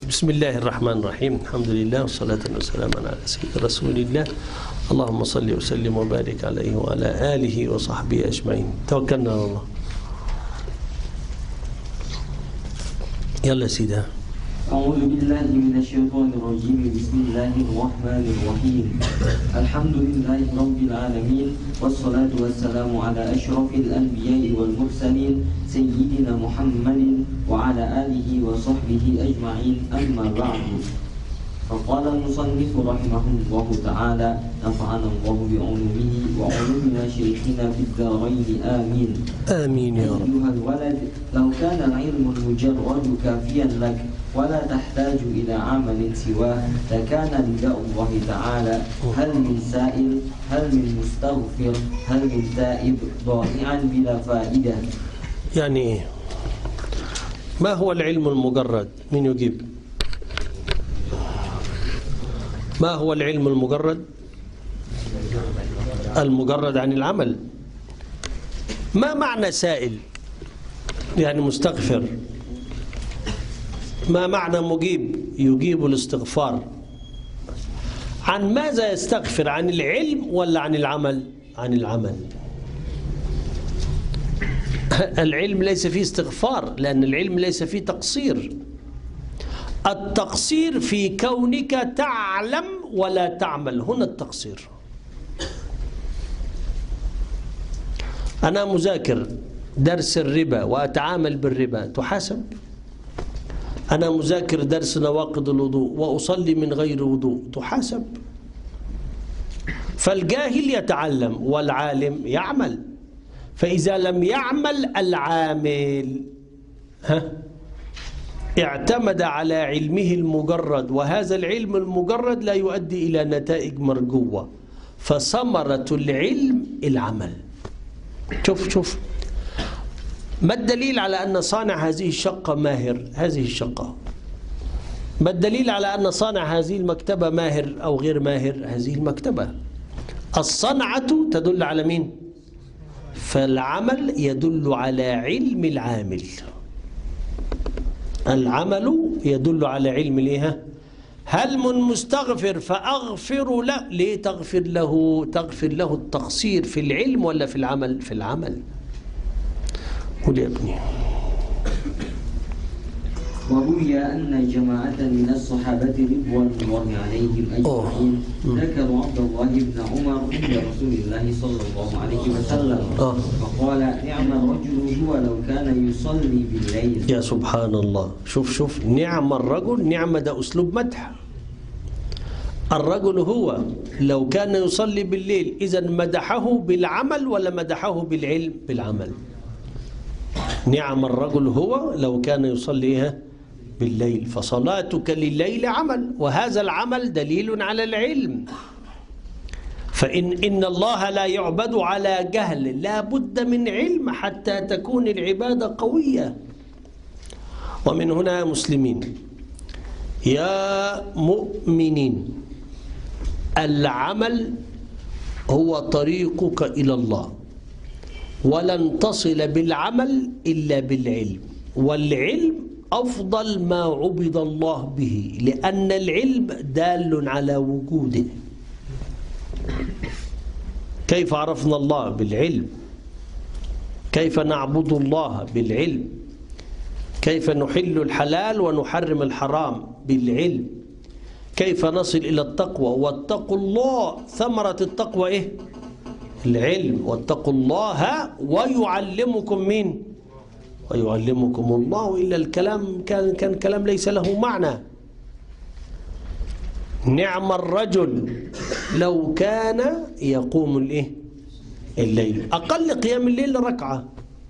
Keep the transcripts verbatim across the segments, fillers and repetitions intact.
بسم الله الرحمن الرحيم. الحمد لله والصلاة والسلام على سيدنا رسول الله. اللهم صل وسلم وبارك عليه وعلى آله وصحبه أجمعين. توكلنا على الله. يلا سيدنا. أعوذ بالله من الشيطان الرجيم. بسم الله الرحمن الرحيم. الحمد لله رب العالمين، والصلاة والسلام على أشرف الأنبياء والمرسلين سيدنا محمد وعلى آله وصحبه أجمعين. أما بعد، فقال المصنف رحمه الله تعالى: نفعنا الله بعلومه وعلومنا شيخنا في الدارين آمين. آمين يا رب. أيها الولد، لو كان العلم المجرد كافيا لك ولا تحتاج إلى عمل سواه لكان نداء الله تعالى: هل من سائل، هل من مستغفر، هل من تائب، ضائعا بلا فائدة. يعني إيه؟ ما هو العلم المجرد؟ من يجيب؟ ما هو العلم المجرد؟ المجرد عن العمل. ما معنى سائل؟ يعني مستغفر. ما معنى مجيب؟ يجيب الاستغفار. عن ماذا يستغفر؟ عن العلم ولا عن العمل؟ عن العمل. العلم ليس فيه استغفار، لأن العلم ليس فيه تقصير. التقصير في كونك تعلم ولا تعمل، هنا التقصير. أنا مذاكر درس الربا وأتعامل بالربا، تحاسب. أنا مذاكر درس نواقض الوضوء وأصلي من غير وضوء، تحاسب. فالجاهل يتعلم والعالم يعمل، فإذا لم يعمل العامل ها اعتمد على علمه المجرد، وهذا العلم المجرد لا يؤدي إلى نتائج مرجوة، فثمرة العلم العمل. شوف شوف ما الدليل على أن صانع هذه الشقة ماهر؟ هذه الشقة. ما الدليل على أن صانع هذه المكتبة ماهر أو غير ماهر؟ هذه المكتبة. الصنعة تدل على مين؟ فالعمل يدل على علم العامل. العمل يدل على علم ليها. هل من مستغفر فأغفر له؟ ليه تغفر له؟ تغفر له التقصير في العلم ولا في العمل؟ في العمل. قل يا ابني. وروي أن جماعة من الصحابة رضوان الله عليهم أجمعين ذكروا عبد الله بن عمر عند رسول الله صلى الله عليه وسلم فقال: نعم الرجل هو لو كان يصلي بالليل. يا سبحان الله. شوف شوف نعم الرجل. نعم ده أسلوب مدح. الرجل هو لو كان يصلي بالليل، إذا مدحه بالعمل ولا مدحه بالعلم؟ بالعمل. نعم الرجل هو لو كان يصليها بالليل، فصلاتك لليل عمل، وهذا العمل دليل على العلم. فإن إن الله لا يعبد على جهل، لا بد من علم حتى تكون العبادة قوية. ومن هنا يا مسلمين يا مؤمنين، العمل هو طريقك إلى الله، ولن تصل بالعمل إلا بالعلم، والعلم أفضل ما عبد الله به، لأن العلم دال على وجوده. كيف عرفنا الله؟ بالعلم. كيف نعبد الله؟ بالعلم. كيف نحل الحلال ونحرم الحرام؟ بالعلم. كيف نصل إلى التقوى؟ واتقوا الله. ثمرة التقوى إيه؟ العلم. واتقوا الله ويعلمكم مين؟ ويعلمكم الله. إلا الكلام كان كان كلام ليس له معنى. نعم الرجل لو كان يقوم الايه؟ الليل. أقل قيام الليل ركعة.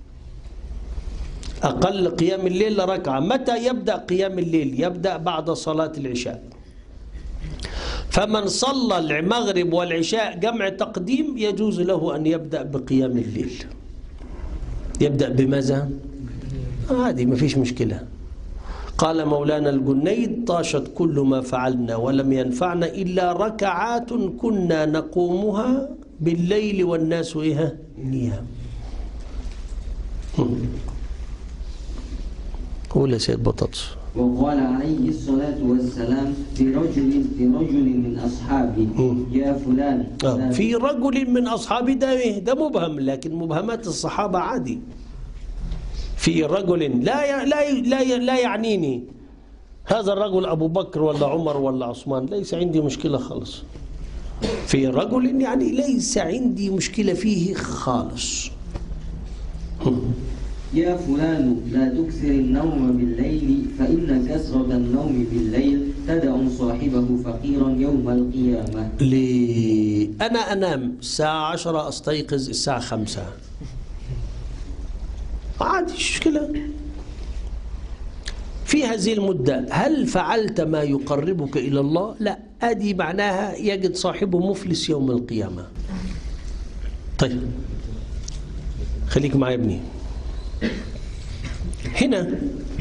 أقل قيام الليل ركعة. متى يبدأ قيام الليل؟ يبدأ بعد صلاة العشاء. فمن صلى المغرب والعشاء جمع تقديم يجوز له أن يبدأ بقيام الليل. يبدأ بماذا؟ هذه ما فيش مشكلة. قال مولانا الجنيد: طاشت كل ما فعلنا ولم ينفعنا إلا ركعات كنا نقومها بالليل والناس إيه؟ نيام. قول يا سيد بطاطس. وقال عليه الصلاة والسلام في رجل في رجل من أصحابه يا فلان. آه. في رجل من أصحابه ده, ده مبهم، لكن مبهمات الصحابة عادي. في رجل لا لا لا لا يعنيني هذا الرجل أبو بكر ولا عمر ولا عثمان، ليس عندي مشكلة خالص. في رجل يعني ليس عندي مشكلة فيه خالص. يا فلان لا تكثر النوم بالليل فإن كثرة النوم بالليل تدع صاحبه فقيرا يوم القيامة. لي أنا أنام الساعة عشرة أستيقظ الساعة خمسة، عادي مشكلة. في هذه المدة هل فعلت ما يقربك إلى الله؟ لا، أدي معناها يجد صاحبه مفلس يوم القيامة. طيب خليك معي يا ابني. هنا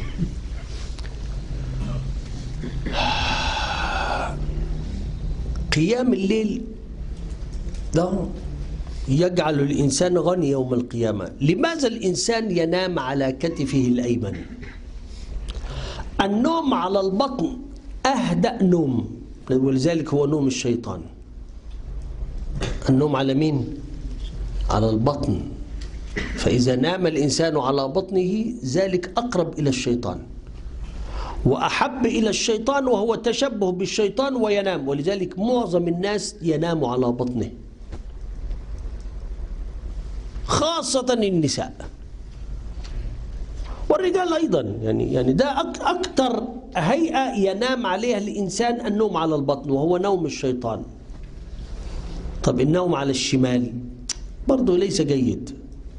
قيام الليل ده يجعل الإنسان غني يوم القيامة. لماذا الإنسان ينام على كتفه الأيمن؟ النوم على البطن أهدأ نوم، ولذلك هو نوم الشيطان. النوم على مين؟ على البطن. فإذا نام الإنسان على بطنه ذلك أقرب إلى الشيطان وأحب إلى الشيطان، وهو تشبه بالشيطان وينام. ولذلك معظم الناس ينام على بطنه، خاصة النساء والرجال أيضا. يعني يعني ده أكثر هيئة ينام عليها الإنسان النوم على البطن، وهو نوم الشيطان. طب النوم على الشمال برضه ليس جيد،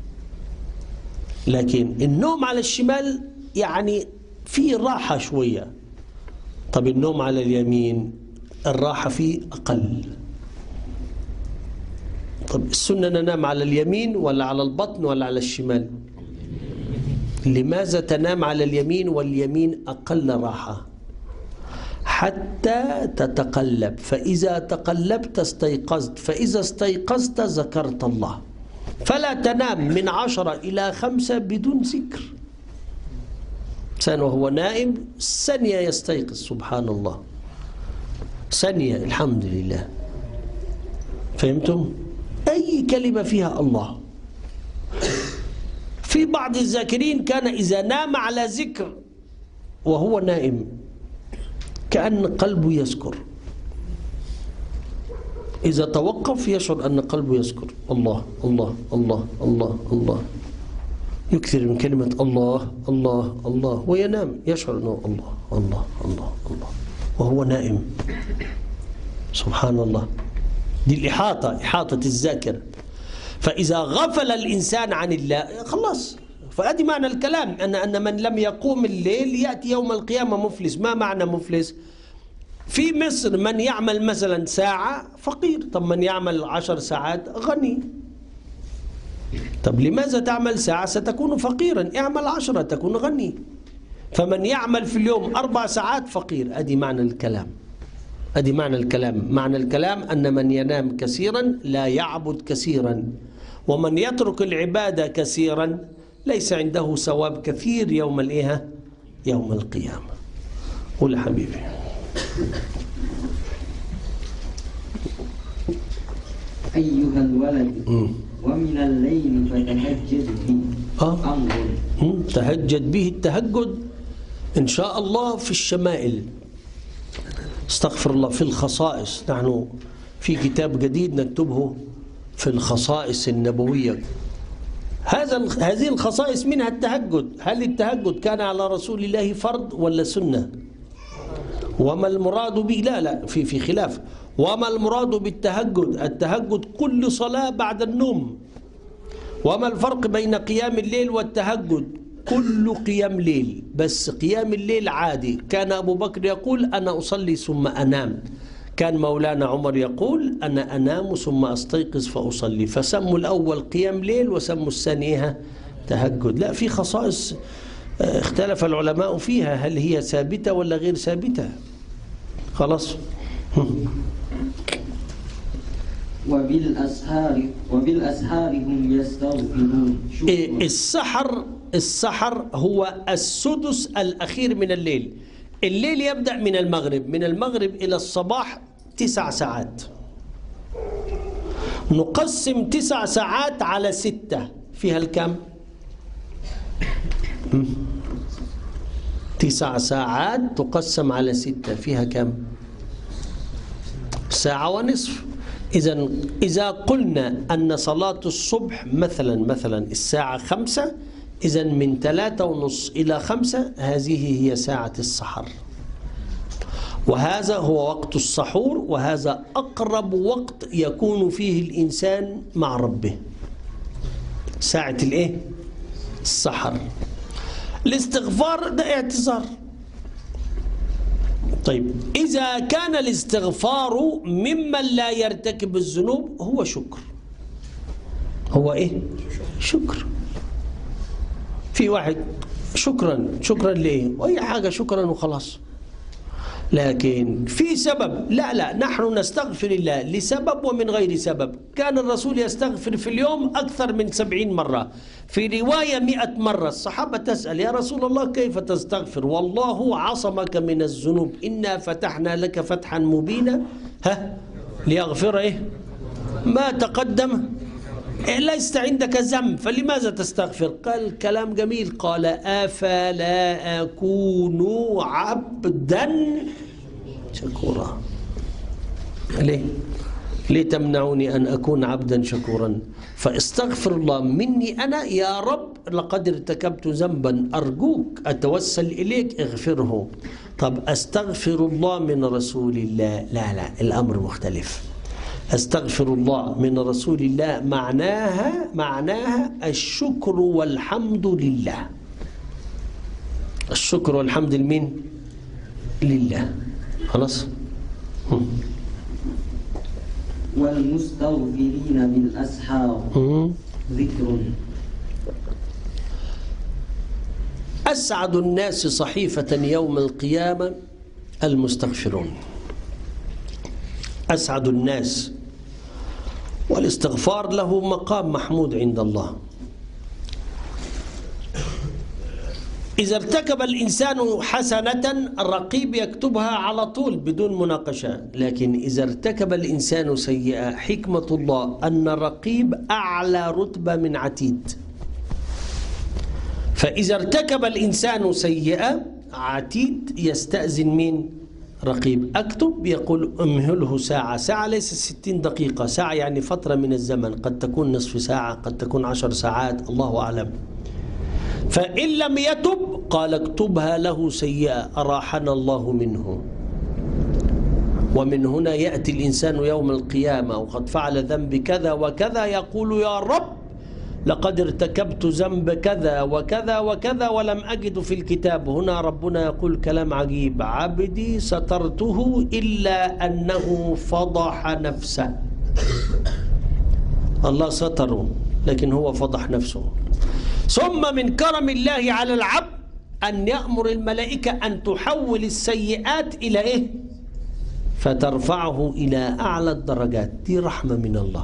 لكن النوم على الشمال يعني فيه راحة شوية. طب النوم على اليمين الراحة فيه أقل. طب السنة ننام على اليمين ولا على البطن ولا على الشمال؟ لماذا تنام على اليمين واليمين أقل راحة؟ حتى تتقلب، فإذا تقلبت استيقظت، فإذا استيقظت ذكرت الله. فلا تنام من عشرة إلى خمسة بدون ذكر. إنسان وهو نائم ثانية يستيقظ، سبحان الله، ثانية، الحمد لله. فهمتم؟ أي كلمة فيها الله. في بعض الذاكرين كان إذا نام على ذكر وهو نائم كأن قلبه يسكر، إذا توقف يشعر أن قلبه يسكر. الله الله الله الله الله، يكثر من كلمة الله الله الله وينام، يشعر أنه الله الله الله الله وهو نائم. سبحان الله، دي الإحاطة، إحاطة الذاكرة. فإذا غفل الإنسان عن الله خلاص. فأدي معنى الكلام أن أن من لم يقوم الليل يأتي يوم القيامة مفلس. ما معنى مفلس؟ في مصر من يعمل مثلا ساعة فقير، طب من يعمل عشر ساعات غني. طب لماذا تعمل ساعة ستكون فقيرا؟ اعمل عشرة تكون غني. فمن يعمل في اليوم أربع ساعات فقير. أدي معنى الكلام، أدي معنى الكلام. معنى الكلام أن من ينام كثيرا لا يعبد كثيرا، ومن يترك العبادة كثيرا ليس عنده ثواب كثير يوم الإيه؟ يوم القيامة. قول يا حبيبي. أيها الولد م. ومن الليل فتهجد به آه. أمر. تهجد به. التهجد إن شاء الله في الشمائل، استغفر الله، في الخصائص. نحن في كتاب جديد نكتبه في الخصائص النبوية. هذا هذه الخصائص منها التهجد. هل التهجد كان على رسول الله فرض ولا سنة؟ وما المراد به؟ لا لا في في خلاف. وما المراد بالتهجد؟ التهجد كل صلاة بعد النوم. وما الفرق بين قيام الليل والتهجد؟ كل قيام ليل، بس قيام الليل عادي. كان أبو بكر يقول أنا أصلي ثم أنام، كان مولانا عمر يقول أنا أنام ثم أستيقظ فأصلي. فسموا الأول قيام ليل وسموا الثانية تهجد. لا، في خصائص اختلف العلماء فيها، هل هي ثابتة ولا غير ثابتة. خلاص. وبالأسحار وبالأسحار هم يستغفرون. السحر السحر هو السدس الأخير من الليل. الليل يبدأ من المغرب، من المغرب إلى الصباح تسع ساعات. نقسم تسع ساعات على ستة، فيها الكم؟ تسع ساعات تقسم على ستة، فيها كم؟ ساعة ونصف. إذا إذا قلنا أن صلاة الصبح مثلا مثلا الساعة خمسة، إذا من ثلاثة ونص إلى خمسة هذه هي ساعة السحر، وهذا هو وقت السحور، وهذا أقرب وقت يكون فيه الإنسان مع ربه، ساعة الإيه؟ السحر. الاستغفار ده اعتذار. طيب إذا كان الاستغفار ممن لا يرتكب الذنوب هو شكر. هو إيه؟ شكر. في واحد شكرا شكرا ليه؟ وأي حاجة شكرا وخلاص. لكن في سبب، لا لا نحن نستغفر الله لسبب ومن غير سبب. كان الرسول يستغفر في اليوم أكثر من سبعين مرة، في رواية مئة مرة. الصحابة تسأل يا رسول الله كيف تستغفر؟ والله عصمك من الذنوب، إنا فتحنا لك فتحا مبينا ها ليغفر إيه ما تقدم، ليس عندك ذنب فلماذا تستغفر؟ قال كلام جميل، قال أفلا أكون عبدا شكورا. ليه؟ ليه تمنعوني أن أكون عبدا شكورا؟ فاستغفر الله مني أنا يا رب، لقد ارتكبت ذنبا أرجوك أتوسل إليك اغفره. طب أستغفر الله من رسول الله، لا لا الأمر مختلف. أستغفر الله من رسول الله معناها معناها الشكر والحمد لله. الشكر والحمد لمين؟ لله. خلاص. والمستغفرين بالأسحار ذكر. أسعد الناس صحيفة يوم القيامة المستغفرون. أسعد الناس، والاستغفار له مقام محمود عند الله. إذا ارتكب الإنسان حسنة الرقيب يكتبها على طول بدون مناقشة، لكن إذا ارتكب الإنسان سيئة حكمة الله أن الرقيب أعلى رتبة من عتيد. فإذا ارتكب الإنسان سيئة عتيد يستأذن مين؟ رقيب. أكتب يقول أمهله ساعة، ساعة ليس ستين دقيقة، ساعة يعني فترة من الزمن، قد تكون نصف ساعة قد تكون عشر ساعات الله أعلم. فإن لم يتب قال اكتبها له سيئة أراحنا الله منه. ومن هنا يأتي الإنسان يوم القيامة وقد فعل ذنب كذا وكذا يقول يا رب لقد ارتكبت ذنب كذا وكذا وكذا ولم أجد في الكتاب. هنا ربنا يقول كلام عجيب، عبدي سترته إلا أنه فضح نفسه. الله ستره لكن هو فضح نفسه. ثم من كرم الله على العبد أن يأمر الملائكة أن تحول السيئات إلى إيه؟ فترفعه إلى أعلى الدرجات. دي رحمة من الله.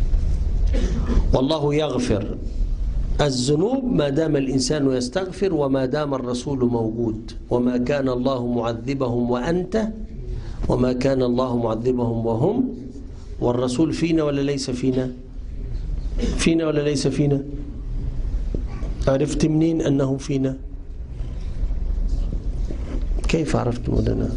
والله يغفر الذنوب ما دام الإنسان يستغفر وما دام الرسول موجود. وما كان الله معذبهم وأنت وما كان الله معذبهم وهم. والرسول فينا ولا ليس فينا؟ فينا ولا ليس فينا؟ عرفت منين أنه فينا؟ كيف عرفت مولانا؟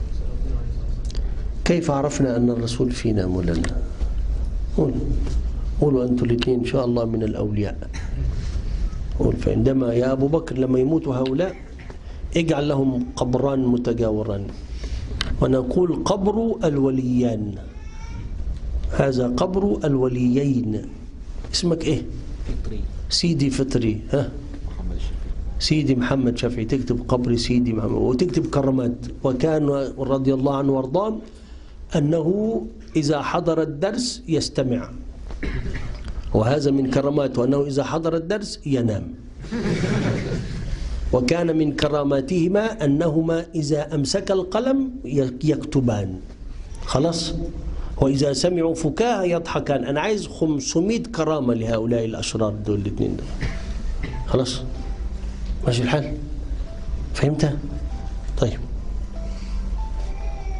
كيف عرفنا أن الرسول فينا مولانا؟ قول قولوا أنتوا الاثنين إن شاء الله من الأولياء. قول فعندما يا أبو بكر لما يموتوا هؤلاء اجعل لهم قبران متجاوران، ونقول قبر الوليان، هذا قبر الوليين. اسمك إيه؟ فطري. سيدي فطري. ها سيدي محمد شافعي، تكتب قبر سيدي محمد وتكتب كرامات. وكان رضي الله عنه وارضاه أنه إذا حضر الدرس يستمع، وهذا من كراماته أنه إذا حضر الدرس ينام. وكان من كراماتهما أنهما إذا أمسك القلم يكتبان. خلاص. وإذا سمعوا فكاهة يضحكان. أنا عايز خمسمائة كرامة لهؤلاء الأشرار دول الاثنين دول. خلاص ماشي الحال؟ فهمتها؟ طيب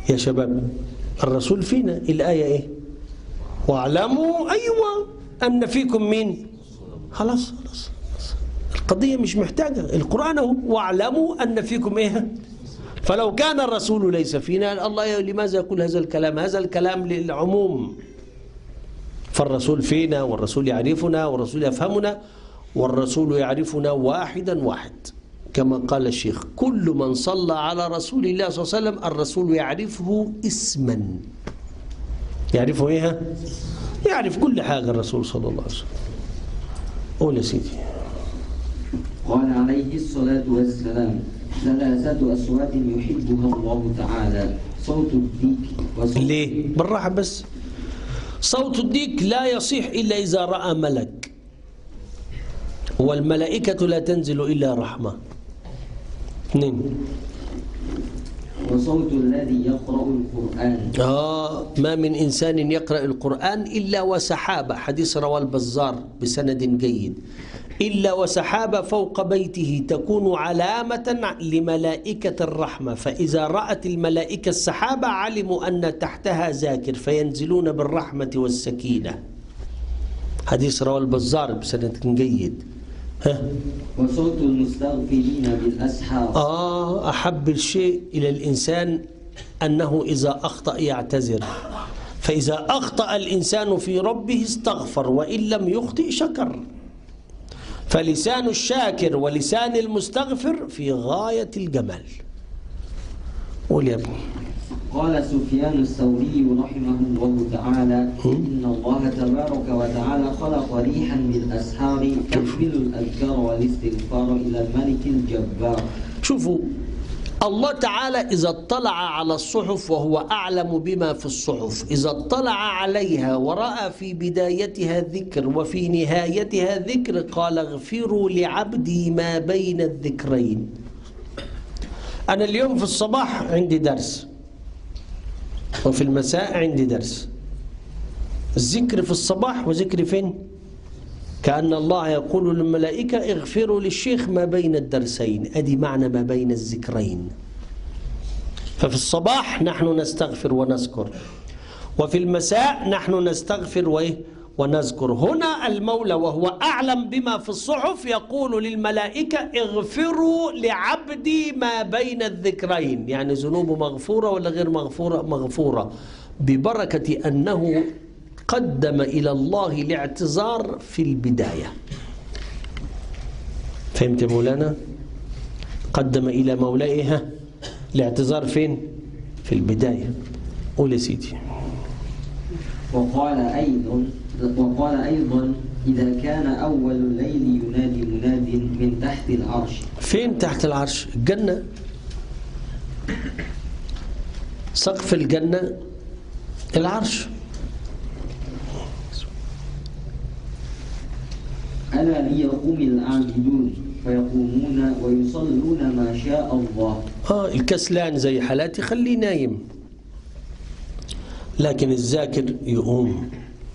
يا شباب الرسول فينا، الآية إيه؟ واعلموا أيوة أن فيكم مين؟ خلاص خلاص القضية مش محتاجة، القرآن هو واعلموا أن فيكم إيه؟ فلو كان الرسول ليس فينا الله لماذا يقول هذا الكلام؟ هذا الكلام للعموم. فالرسول فينا والرسول يعرفنا والرسول يفهمنا والرسول يعرفنا واحدا واحد، كما قال الشيخ كل من صلى على رسول الله صلى الله عليه وسلم الرسول يعرفه اسما. يعرفه ايه؟ يعرف كل حاجة الرسول صلى الله عليه وسلم. قول يا سيدي. قال عليه الصلاة والسلام ثلاثة أصوات يحبها الله تعالى صوت الديك وصوت ليه؟ بالراحة بس. صوت الديك لا يصيح إلا إذا رأى ملك، والملائكة لا تنزل إلا رحمة. اثنين. وصوت الذي يقرأ القرآن. آه ما من إنسان يقرأ القرآن إلا وسحابة، حديث رواه البزار بسند جيد، إلا وسحابة فوق بيته تكون علامة لملائكة الرحمة، فإذا رأت الملائكة السحابة علموا أن تحتها ذاكر فينزلون بالرحمة والسكينة. حديث رواه البزار بسند جيد. ها؟ وصوت المستغفرين بالأسحار. آه أحب الشيء إلى الإنسان أنه إذا أخطأ يعتذر، فإذا أخطأ الإنسان في ربه استغفر، وإن لم يخطئ شكر. فلسان الشاكر ولسان المستغفر في غاية الجمال. قول يا ابني. قال سفيان الثوري رحمه الله تعالى إن الله تبارك وتعالى خلق ريحا بالأسحار تحمل الأذكار والاستغفار إلى الملك الجبار. شوفوا الله تعالى إذا اطلع على الصحف وهو أعلم بما في الصحف، إذا اطلع عليها ورأى في بدايتها ذكر وفي نهايتها ذكر قال اغفروا لعبدي ما بين الذكرين. أنا اليوم في الصباح عندي درس وفي المساء عندي درس، الذكر في الصباح وذكر فين؟ كأن الله يقول للملائكة اغفروا للشيخ ما بين الدرسين، أدي معنى ما بين الذكرين. ففي الصباح نحن نستغفر ونذكر، وفي المساء نحن نستغفر ونذكر. هنا المولى وهو أعلم بما في الصحف يقول للملائكة اغفروا لعبدي ما بين الذكرين، يعني ذنوبه مغفورة ولا غير مغفورة؟ مغفورة، ببركة أنه قدم إلى الله الاعتذار في البداية. فهمت مولانا؟ قدم إلى مولائها الاعتذار فين؟ في البداية. قول يا سيدي. وقال أيضا وقال أيضا إذا كان أول الليل ينادي مناد من تحت العرش. فين تحت العرش؟ الجنة، سقف الجنة العرش. ألا ليقوم العابدون فيقومون ويصلون ما شاء الله. آه الكسلان زي حالاتي خليه نايم، لكن الذاكر يقوم.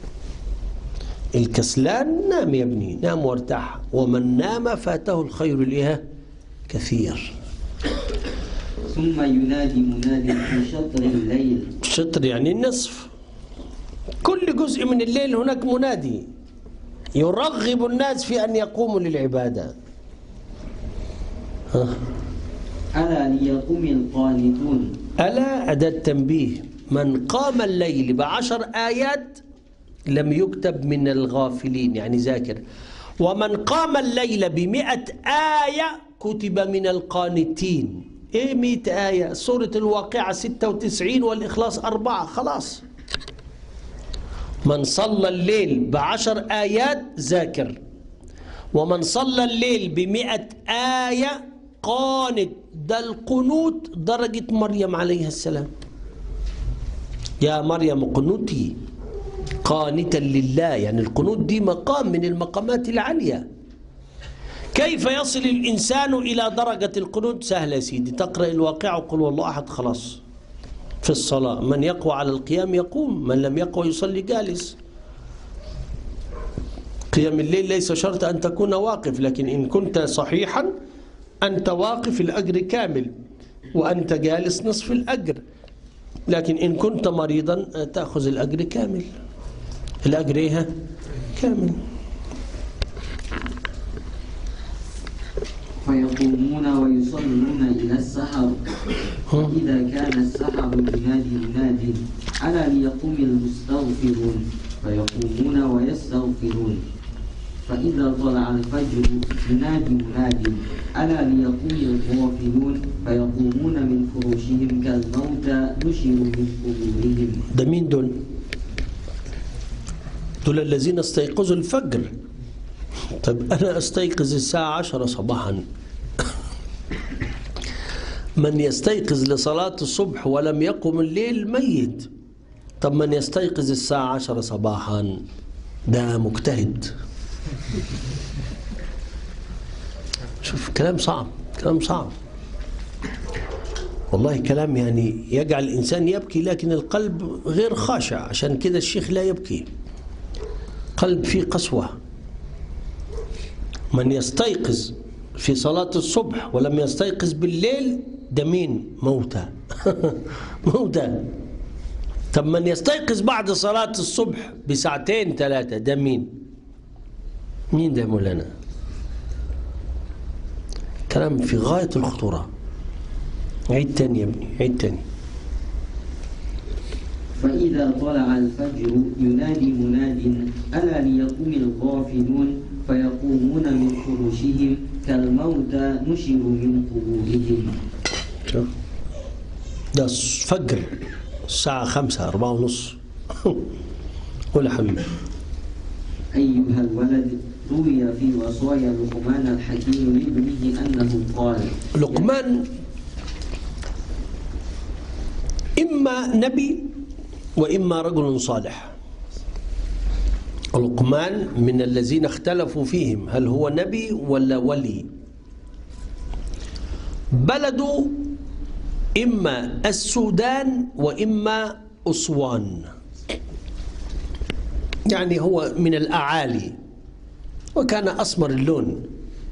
الكسلان نام يا ابني، نام وارتاح، ومن نام فاته الخير لها كثير. ثم ينادي مناد في شطر الليل. شطر يعني النصف، كل جزء من الليل هناك منادي يرغب الناس في أن يقوموا للعبادة. ها. ألا ليقوم القانتون. ألا أداة تنبيه، من قام الليل بعشر آيات لم يكتب من الغافلين يعني ذاكر، ومن قام الليل بمئة آية كتب من القانتين. إيه مئة آية؟ سورة الواقعة ستة وتسعين والإخلاص أربعة، خلاص. من صلى الليل بعشر آيات ذاكر، ومن صلى الليل بمئة آية قانت. ده القنوت درجة مريم عليه السلام، يا مريم قنوتي قانتا لله، يعني القنوت دي مقام من المقامات العالية. كيف يصل الإنسان إلى درجة القنوت؟ سهل يا سيدي، تقرأ الواقع وقل والله أحد، خلاص. في الصلاة من يقوى على القيام يقوم، من لم يقوى يصلي جالس. قيام الليل ليس شرط أن تكون واقف، لكن إن كنت صحيحا أنت واقف الأجر كامل، وأنت جالس نصف الأجر. لكن إن كنت مريضا تأخذ الأجر كامل، الأجر إيه؟ كامل. فيقومون ويصلون إلى السحر، فإذا كان السحر ينادي مناد ألا ليقوم المستغفرون فيقومون ويستغفرون، فإذا طلع الفجر ينادي مناد ألا ليقوم الغافلون فيقومون من فروشهم كالموتى نشروا من قبورهم. ده مين دول؟ دول الذين استيقظوا الفجر. طيب أنا أستيقظ الساعة عشرة صباحا، من يستيقظ لصلاة الصبح ولم يقم الليل ميت. طب من يستيقظ الساعة عشرة صباحا ده مجتهد. شوف كلام صعب، كلام صعب والله، كلام يعني يجعل الإنسان يبكي لكن القلب غير خاشع. عشان كده الشيخ لا يبكي، قلب فيه قسوة. من يستيقظ في صلاة الصبح ولم يستيقظ بالليل ده مين؟ موتى. موتى. طب من يستيقظ بعد صلاة الصبح بساعتين ثلاثة ده مين؟ مين ده مولانا؟ كلام في غاية الخطورة. عيد تاني يا ابني، عيد تاني. فإذا طلع الفجر ينادي مناد ألا ليقوم الغافلون فيقومون من فروشهم كالموتى نشروا من قبورهم. ده فجر الساعة خمسة أربعة ونص. قول يا حبيبي. أيها الولد روي في وصايا لقمان الحكيم لابنه أنه قال. لقمان إما نبي وإما رجل صالح. لقمان من الذين اختلفوا فيهم هل هو نبي ولا ولي. بلده إما السودان وإما أسوان، يعني هو من الأعالي وكان أسمر اللون.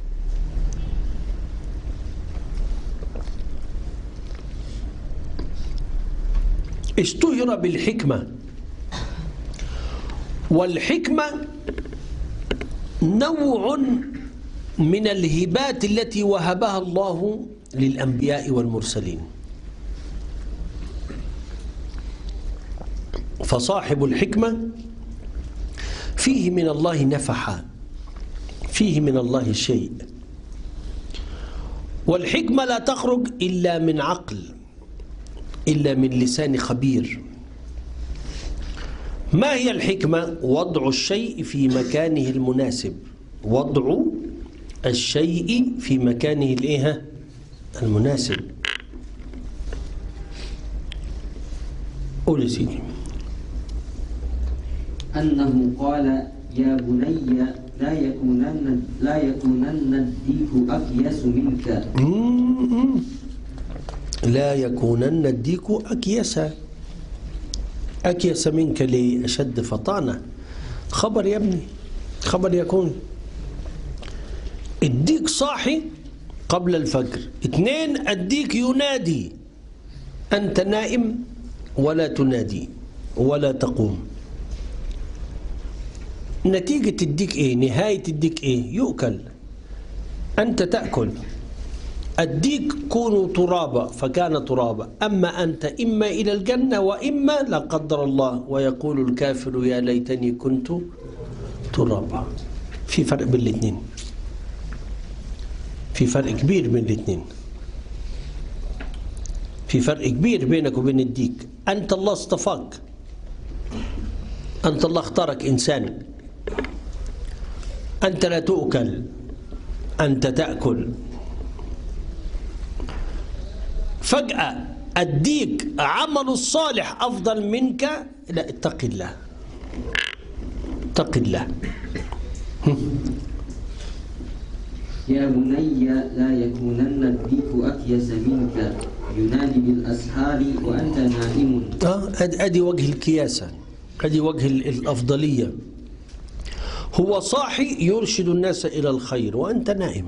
اشتهر بالحكمة، والحكمة نوع من الهبات التي وهبها الله للأنبياء والمرسلين. فصاحب الحكمة فيه من الله نفحة، فيه من الله شيء. والحكمة لا تخرج إلا من عقل، إلا من لسان خبير. ما هي الحكمة؟ وضع الشيء في مكانه المناسب، وضع الشيء في مكانه الإيه؟ المناسب. قول يا سيدي. أنه قال يا بني لا يكونن لا يكونن الديك أكيس منك. لا يكونن الديك أكيس. أكيس منك لأشد فطانة. خبر يا ابني، خبر يكون. الديك صاحي قبل الفجر. اثنين، الديك ينادي، أنت نائم ولا تنادي ولا تقوم. نتيجة الديك إيه؟ نهاية الديك إيه؟ يؤكل. أنت تأكل. الديك كونوا ترابا فكان ترابا، أما أنت إما إلى الجنة وإما لا قدر الله ويقول الكافر يا ليتني كنت ترابا. في فرق بين الاثنين، في فرق كبير بين الاثنين، في فرق كبير بينك وبين الديك. أنت الله اصطفاك، أنت الله اختارك إنسان. أنت لا تؤكل، أنت تأكل. فجأة الديك عمل الصالح أفضل منك. لا، اتق الله، اتق الله. يا بني لا يكونن الديك أكيس منك ينادي بالأسحار وأنت نائم. آه أدي وجه الكياسة، أدي وجه الأفضلية. هو صاحي يرشد الناس إلى الخير وأنت نائم.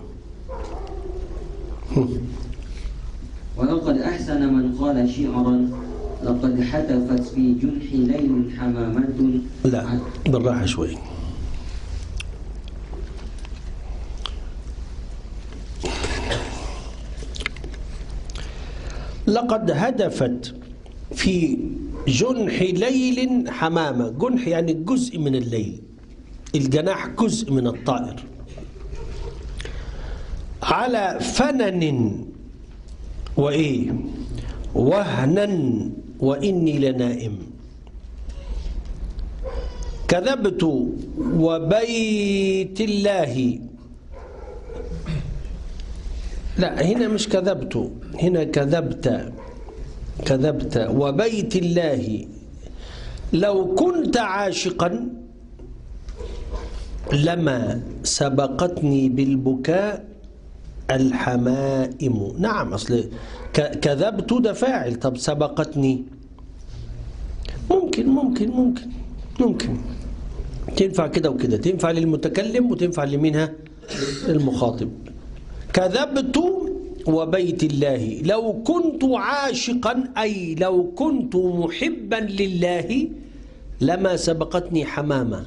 ولقد أحسن من قال شعرا لقد حدثت في جنح ليل حمامة. لا بالراحة شوي. لقد هدفت في جنح ليل حمامة. جنح يعني جزء من الليل، الجناح جزء من الطائر. على فنن وإيه وهنا وإني لنائم. كذبت وبيت الله. لا هنا مش كذبت، هنا كذبت. كذبت وبيت الله لو كنت عاشقا لما سبقتني بالبكاء الحمائم. نعم أصل كذبت ده فاعل، طب سبقتني ممكن ممكن ممكن ممكن تنفع كده وكده، تنفع للمتكلم وتنفع لمنها المخاطب. كذبت وبيت الله لو كنت عاشقا، أي لو كنت محبا لله لما سبقتني حمامة.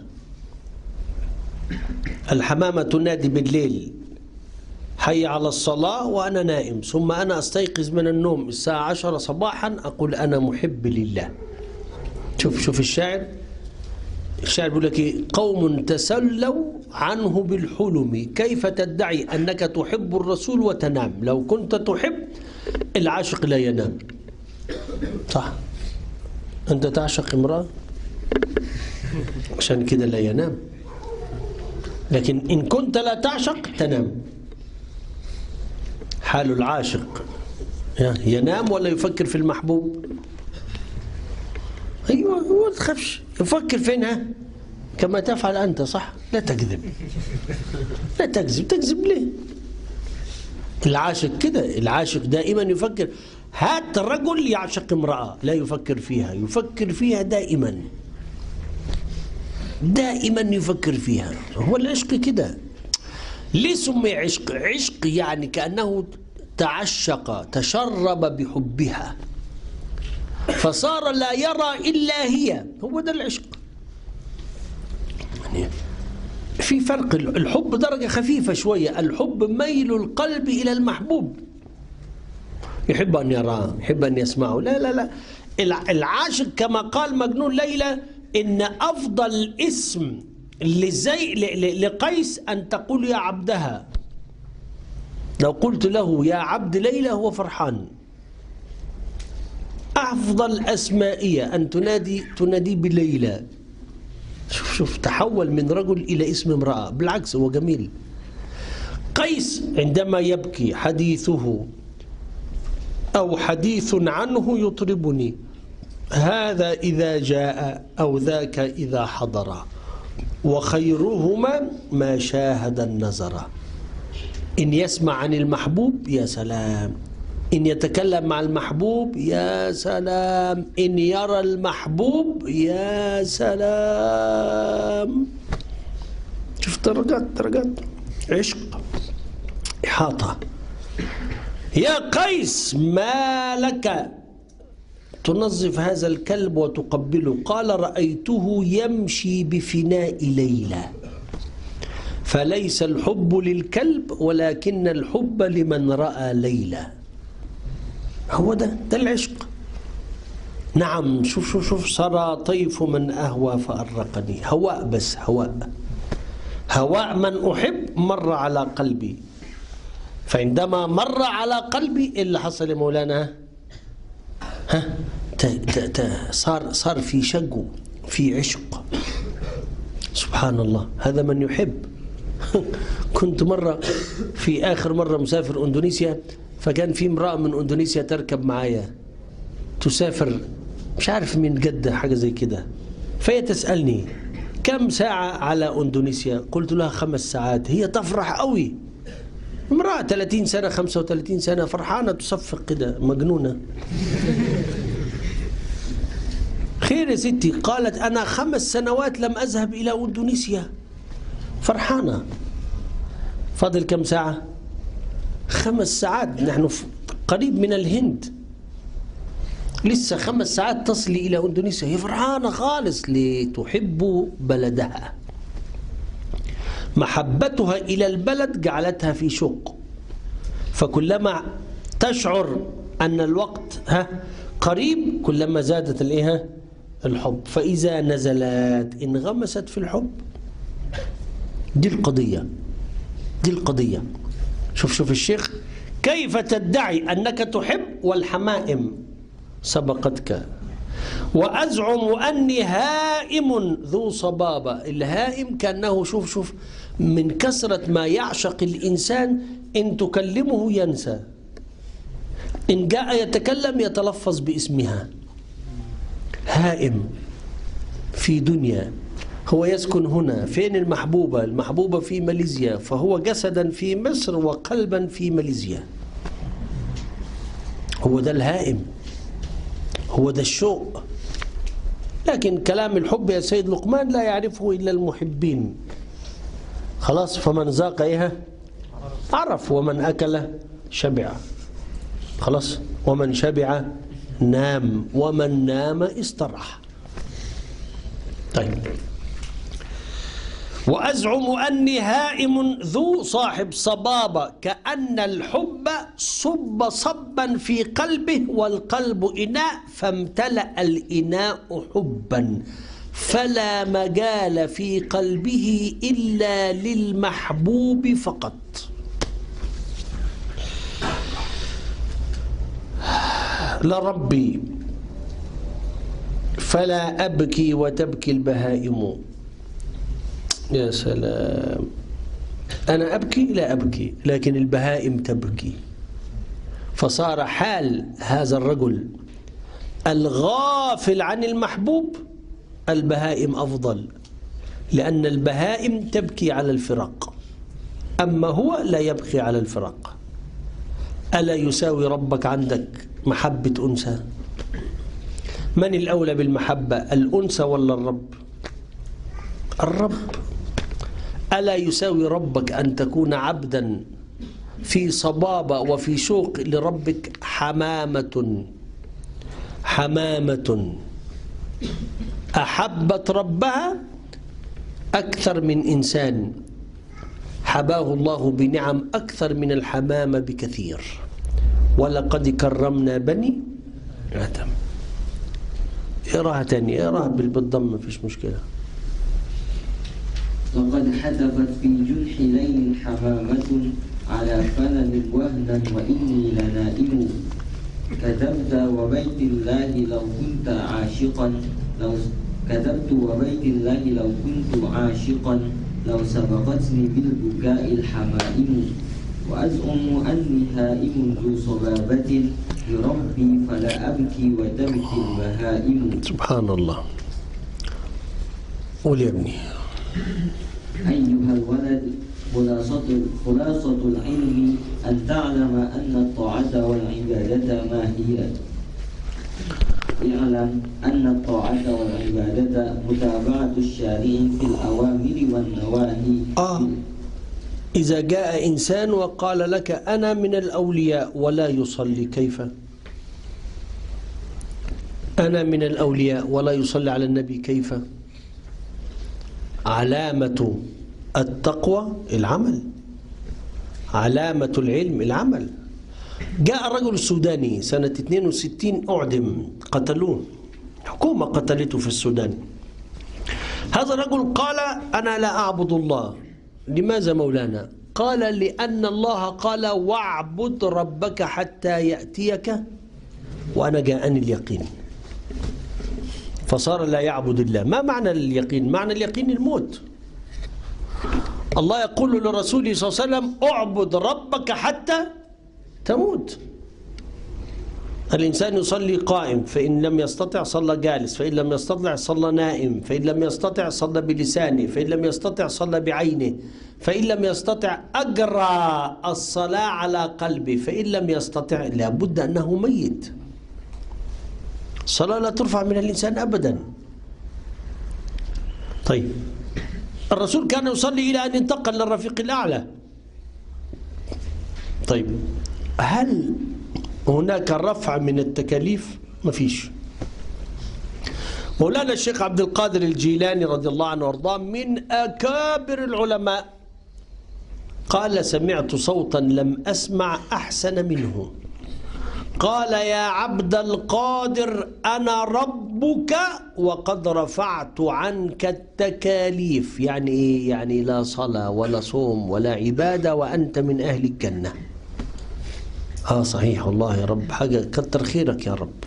الحمامة تنادي بالليل حي على الصلاة وأنا نائم، ثم أنا أستيقظ من النوم الساعة عشرة صباحا أقول أنا محب لله. شوف شوف الشاعر، الشاعر بيقول لك إيه؟ قوم تسلوا عنه بالحلم كيف تدعي أنك تحب الرسول وتنام. لو كنت تحب العاشق لا ينام، صح؟ أنت تعشق امرأة عشان كده لا ينام، لكن إن كنت لا تعشق تنام. حال العاشق ينام ولا يفكر في المحبوب؟ أيوة ما تخافش، يفكر فينها كما تفعل أنت، صح؟ لا تكذب، لا تكذب. تكذب ليه؟ العاشق كده، العاشق دائما يفكر. هات رجل يعشق امرأة لا يفكر فيها، يفكر فيها دائما دائما يفكر فيها. هو العشق كده. ليه سمي عشق؟ عشق يعني كأنه تعشق تشرب بحبها فصار لا يرى إلا هي. هو ده العشق. يعني في فرق. الحب درجة خفيفة شوية. الحب ميل القلب إلى المحبوب، يحب أن يراه، يحب أن يسمعه. لا لا لا، العاشق كما قال مجنون ليلى إن أفضل اسم لزي لقيس أن تقول يا عبدها. لو قلت له يا عبد ليلى هو فرحان. أفضل أسمائية أن تنادي تنادي بليلى. شوف شوف تحول من رجل إلى اسم امرأة، بالعكس هو جميل. قيس عندما يبكي حديثه أو حديث عنه يطربني، هذا إذا جاء أو ذاك إذا حضر، وخيرهما ما شاهد النظر. إن يسمع عن المحبوب يا سلام، إن يتكلم مع المحبوب يا سلام، إن يرى المحبوب يا سلام. شوف درجات درجات عشق، إحاطة. يا قيس ما لك تنظف هذا الكلب وتقبله؟ قال رأيته يمشي بفناء ليلى. فليس الحب للكلب ولكن الحب لمن رأى ليلى. هو ده ده العشق. نعم. شوف شوف شوف سرى طيف من أهوى فأرقني. هواء، بس هواء. هواء من أحب مر على قلبي، فعندما مر على قلبي إيه اللي حصل يا مولانا؟ ها ت ت ت صار صار في شجو، في عشق. سبحان الله، هذا من يحب. كنت مرة في آخر مرة مسافر أندونيسيا، فكان في امرأة من أندونيسيا تركب معايا، تسافر مش عارف من جدة حاجة زي كده، فهي تسألني كم ساعة على أندونيسيا؟ قلت لها خمس ساعات. هي تفرح قوي، امرأة ثلاثين سنة خمسة وثلاثين سنة فرحانة تصفق كده مجنونة. خير يا ستي. قالت أنا خمس سنوات لم أذهب إلى أندونيسيا. فرحانة. فاضل كم ساعة؟ خمس ساعات. نحن قريب من الهند. لسه خمس ساعات تصلي إلى أندونيسيا، هي فرحانة خالص لتحب بلدها. محبتها إلى البلد جعلتها في شوق، فكلما تشعر أن الوقت ها قريب كلما زادت الإيه الحب، فإذا نزلت انغمست في الحب. دي القضية، دي القضية. شوف شوف الشيخ كيف تدعي أنك تحب والحمائم سبقتك. وأزعم أني هائم ذو صبابة. الهائم كأنه شوف شوف من كثرة ما يعشق الإنسان إن تكلمه ينسى، إن جاء يتكلم يتلفظ باسمها. هائم في دنيا، هو يسكن هنا. فين المحبوبة؟ المحبوبة في ماليزيا، فهو جسدا في مصر وقلبا في ماليزيا. هو ده الهائم، هو ده الشوق. لكن كلام الحب يا سيد لقمان لا يعرفه إلا المحبين. خلاص، فمن ذاق إيها عرف، ومن أكل شبع. خلاص، ومن شبع نام، ومن نام استراح. طيب، وأزعم أني هائم ذو صاحب صبابة، كأن الحب صب صبا في قلبه والقلب إناء، فامتلأ الإناء حبا، فلا مجال في قلبه إلا للمحبوب فقط. لربي فلا أبكي وتبكي البهائم. يا سلام، أنا أبكي لا أبكي لكن البهائم تبكي. فصار حال هذا الرجل الغافل عن المحبوب البهائم أفضل، لأن البهائم تبكي على الفراق، أما هو لا يبكي على الفراق. ألا يساوي ربك عندك محبة أنثى؟ من الأولى بالمحبة، الأنثى ولا الرب؟ الرب. ألا يساوي ربك أن تكون عبدا في صبابة وفي شوق لربك؟ حمامة حمامة أحبت ربها أكثر من إنسان حباه الله بنعم أكثر من الحمامة بكثير. ولقد كرمنا بني آدم. اقراها تاني، اقراها بالضم مفيش مشكلة. لقد حدفت في جنح ليل حمامة على فلل وهنا وإني لنائم. كذبت وبيت الله لو كنت عاشقا لو كذبت وبيت الله لو كنت عاشقا لو سبقتني بالبكاء الحمائم. وأزعم أني هائم ذو صبابة لربي فلا أبكي وتبكي البهائم. سبحان الله. قول يا ابني. أيها الولد، خلاصة خلاصة العلم أن تعلم أن الطاعة والعبادة ما هي. اعلم أن الطاعة والعبادة متابعة الشارع في الأوامر والنواهي. آه. إذا جاء إنسان وقال لك أنا من الأولياء ولا يصلي، كيف؟ أنا من الأولياء ولا يصلي على النبي، كيف؟ علامة التقوى العمل، علامة العلم العمل. جاء الرجل السوداني سنة اثنين وستين أعدم، قتلوه، حكومة قتلته في السودان. هذا الرجل قال أنا لا أعبد الله. لماذا مولانا؟ قال لأن الله قال واعبد ربك حتى يأتيك وأنا جاءني اليقين، فصار لا يعبد الله. ما معنى اليقين؟ معنى اليقين الموت. الله يقول لرسوله صلى الله عليه وسلم اعبد ربك حتى تموت. الإنسان يصلي قائم، فإن لم يستطع صلى جالس، فإن لم يستطع صلى نائم، فإن لم يستطع صلى بلسانه، فإن لم يستطع صلى بعينه، فإن لم يستطع أجرى الصلاة على قلبه، فإن لم يستطع لابد أنه ميت. الصلاة لا ترفع من الإنسان أبدا. طيب، الرسول كان يصلي إلى أن ينتقل للرفيق الأعلى. طيب، هل هناك رفع من التكاليف؟ ما فيش. مولانا الشيخ عبد القادر الجيلاني رضي الله عنه وارضاه من أكابر العلماء قال: سمعت صوتا لم أسمع أحسن منه. قال: يا عبد القادر أنا ربك وقد رفعت عنك التكاليف. يعني إيه؟ يعني لا صلاة ولا صوم ولا عبادة وأنت من أهل الجنة. آه صحيح والله يا رب، حاجة كتر خيرك يا رب.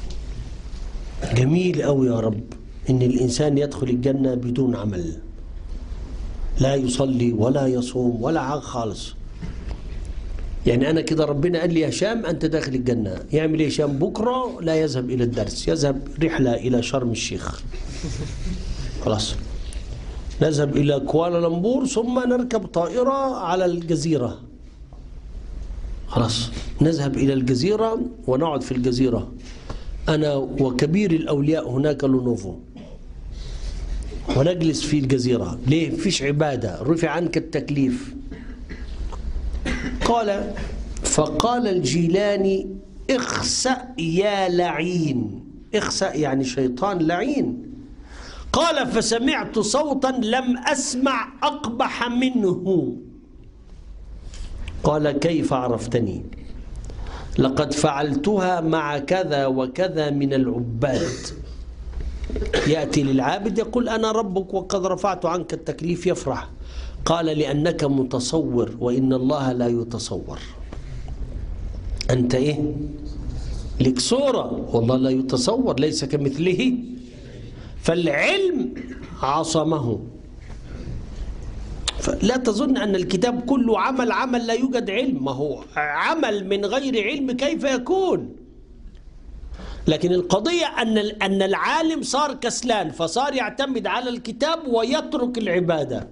جميل أوي يا رب إن الإنسان يدخل الجنة بدون عمل، لا يصلي ولا يصوم ولا حاجة خالص. يعني أنا كده ربنا قال لي يا هشام أنت داخل الجنة، يعمل إيه هشام؟ بكرة لا يذهب إلى الدرس، يذهب رحلة إلى شرم الشيخ. خلاص، نذهب إلى كوالالمبور ثم نركب طائرة على الجزيرة. خلاص، نذهب إلى الجزيرة ونقعد في الجزيرة أنا وكبير الأولياء هناك لونوفو، ونجلس في الجزيرة. ليه؟ فيش عبادة، رفع عنك التكليف. قال: فقال الجيلاني: اخسأ يا لعين. اخسأ يعني شيطان لعين. قال: فسمعت صوتا لم أسمع أقبح منه. قال: كيف عرفتني؟ لقد فعلتها مع كذا وكذا من العباد. يأتي للعابد يقول أنا ربك وقد رفعت عنك التكليف، يفرح. قال: لأنك متصور وإن الله لا يتصور. أنت إيه؟ لك صورة والله لا يتصور، ليس كمثله. فالعلم عصمه. لا تظن أن الكتاب كله عمل عمل لا يوجد علم، ما هو عمل من غير علم كيف يكون؟ لكن القضية أن أن العالم صار كسلان، فصار يعتمد على الكتاب ويترك العبادة.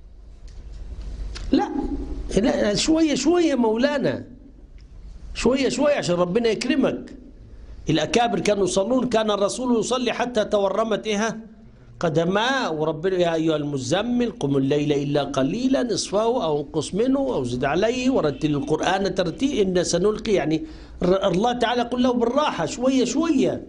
لا لا، شوية شوية مولانا، شوية شوية عشان ربنا يكرمك. الأكابر كانوا يصلون، كان الرسول يصلي حتى تورمت إيه قدماه، وربنا يا أيها المزمل قم الليل إلا قليلا نصفه أو انقص منه أو زد عليه ورتل القرآن ترتيلا إنا سنلقي. يعني الله تعالى قل له بالراحة شوية شوية.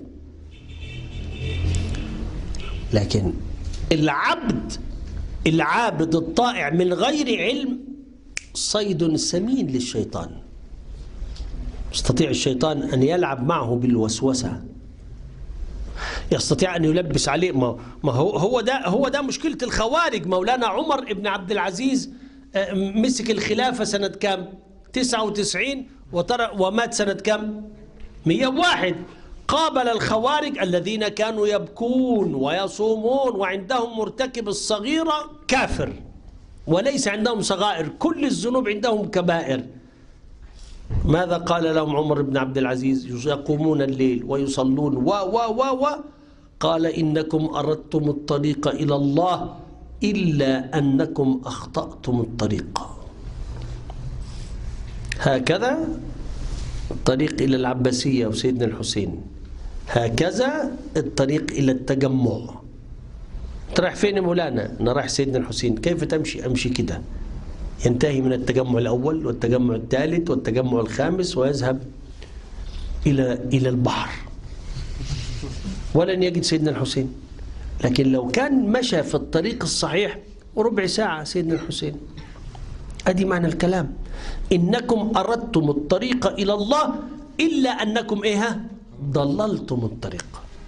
لكن العبد العابد الطائع من غير علم صيد سمين للشيطان. يستطيع الشيطان أن يلعب معه بالوسوسة، يستطيع أن يلبس عليه. ما ما هو هو ده هو ده مشكلة الخوارج. مولانا عمر ابن عبد العزيز مسك الخلافة سنة كام؟ تسعة وتسعين، وترى ومات سنة كام؟ مئة وواحد. قابل الخوارج الذين كانوا يبكون ويصومون وعندهم مرتكب الصغيرة كافر، وليس عندهم صغائر، كل الذنوب عندهم كبائر. ماذا قال لهم عمر بن عبد العزيز؟ يقومون الليل ويصلون و و و و قال: إنكم أردتم الطريق إلى الله إلا أنكم أخطأتم الطريق. هكذا الطريق إلى العباسية وسيدنا الحسين، هكذا الطريق إلى التجمع. أنت رايح فين يا مولانا؟ أنا رايح سيدنا الحسين. كيف تمشي؟ أمشي كده، ينتهي من التجمع الأول والتجمع الثالث والتجمع الخامس ويذهب إلى إلى البحر، ولن يجد سيدنا الحسين. لكن لو كان مشى في الطريق الصحيح ربع ساعة سيدنا الحسين. أدي معنى الكلام: إنكم أردتم الطريق إلى الله إلا أنكم إيه ضللتم الطريق.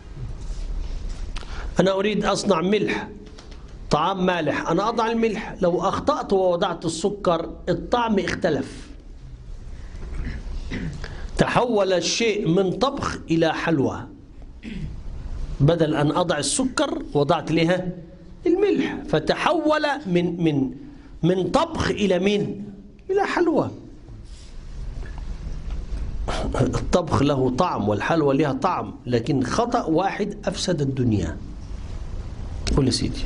أنا أريد أصنع ملح، طعام مالح، أنا أضع الملح، لو أخطأت ووضعت السكر الطعم اختلف، تحول الشيء من طبخ إلى حلوى. بدل أن أضع السكر وضعت لها الملح، فتحول من من من طبخ إلى من إلى حلوى. الطبخ له طعم والحلوى لها طعم، لكن خطأ واحد أفسد الدنيا. قول يا سيدي.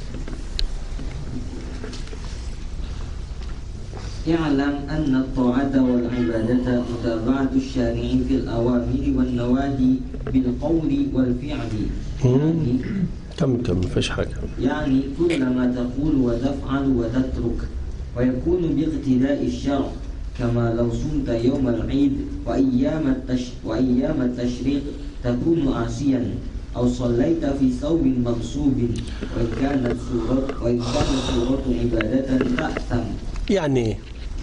اعلم أن الطاعة والعبادة متابعة الشارع في الأوامر والنواهي بالقول والفعل. يعني كم كم فيش حاجة. يعني كل ما تقول وتفعل وتترك، ويكون باقتداء الشرع، كما لو صمت يوم العيد وأيام التش وأيام التشريق تكون عاصيا أو صليت في ثوب مغصوب وإن كانت صورة وإن كانت صورة عبادة تأثم. يعني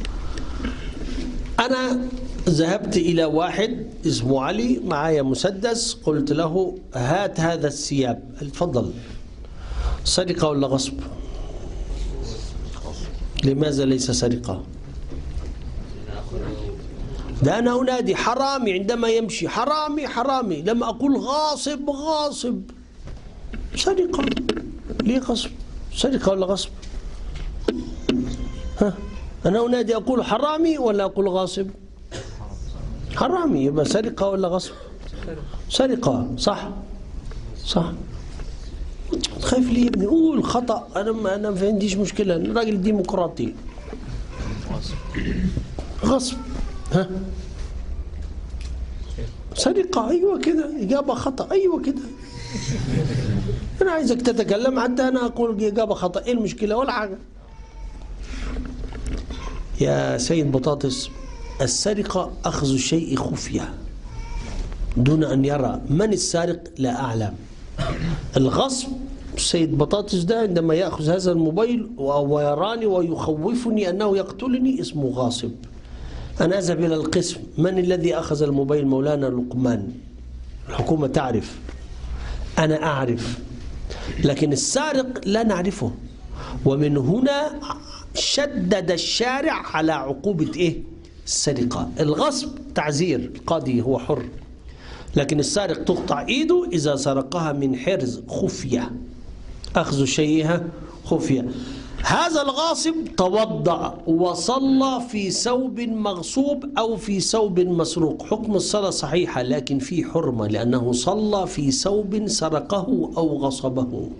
أنا ذهبت إلى واحد اسمه علي معايا مسدس، قلت له هات هذا الثياب، تفضل، سرقة ولا غصب؟ لماذا ليس سرقة؟ ده أنا أنادي حرامي عندما يمشي، حرامي حرامي، لما أقول غاصب غاصب. سرقة، ليه غصب؟ سرقة ولا غصب؟ ها، أنا أنادي أقول حرامي ولا أقول غاصب؟ حرامي، يبقى سرقة ولا غصب؟ سرقة، صح صح. خايف ليه يا ابني؟ قول خطأ، أنا ما أنا ما عنديش مشكلة، أنا راجل ديمقراطي. غصب، ها، سرقة، أيوة كده، إجابة خطأ، أيوة كده. أنا عايزك تتكلم حتى أنا أقول إجابة خطأ، إيه المشكلة؟ ولا حاجة. يا سيد بطاطس، السرقة أخذ الشيء خفية دون أن يرى من السارق، لا أعلم. الغصب، السيد بطاطس ده عندما يأخذ هذا الموبايل ويراني ويخوفني أنه يقتلني اسمه غاصب. أنا أذهب إلى القسم، من الذي أخذ الموبايل؟ مولانا لقمان. الحكومة تعرف، أنا أعرف، لكن السارق لا نعرفه. ومن هنا شدد الشارع على عقوبة إيه؟ السرقة. الغصب تعزير، القاضي هو حر، لكن السارق تقطع إيده إذا سرقها من حرز خفية، أخذ شيئها خفية. هذا الغاصب توضأ وصلى في ثوب مغصوب أو في ثوب مسروق، حكم الصلاة صحيحة، لكن في حرمة لأنه صلى في ثوب سرقه أو غصبه.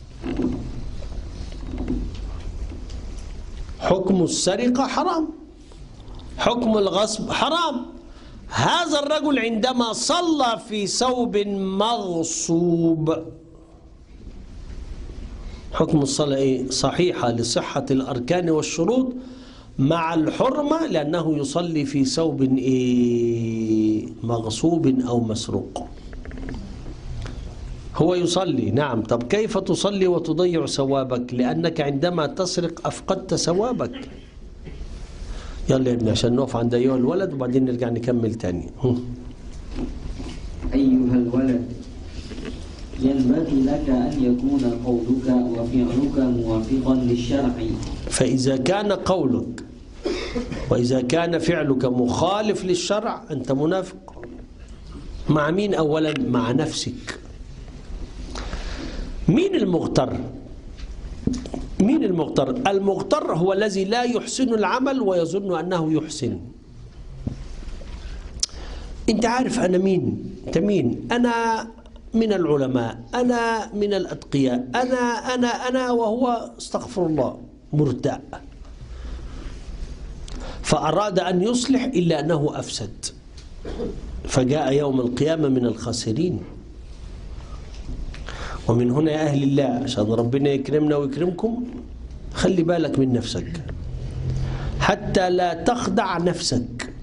حكم السرقة حرام، حكم الغصب حرام. هذا الرجل عندما صلى في ثوب مغصوب، حكم الصلاة إيه؟ صحيحة لصحة الأركان والشروط مع الحرمة، لأنه يصلي في ثوب إيه؟ مغصوب أو مسروق. هو يصلي، نعم. طب كيف تصلي وتضيع ثوابك؟ لأنك عندما تسرق أفقدت ثوابك. يلا يا ابني عشان نقف عند أيها الولد وبعدين نرجع نكمل تاني. أيها الولد، ينبغي لك أن يكون قولك وفعلك موافقا للشرع. فإذا كان قولك وإذا كان فعلك مخالف للشرع أنت منافق. مع مين أولا؟ مع نفسك. مين المغتر؟ مين المغتر؟ المغتر هو الذي لا يحسن العمل ويظن أنه يحسن. أنت عارف أنا مين؟ أنت مين؟ أنا من العلماء، أنا من الأتقياء، أنا أنا أنا وهو استغفر الله مرتاء. فأراد أن يصلح إلا أنه أفسد، فجاء يوم القيامة من الخاسرين. ومن هنا يا أهل الله، عشان ربنا يكرمنا ويكرمكم، خلي بالك من نفسك حتى لا تخدع نفسك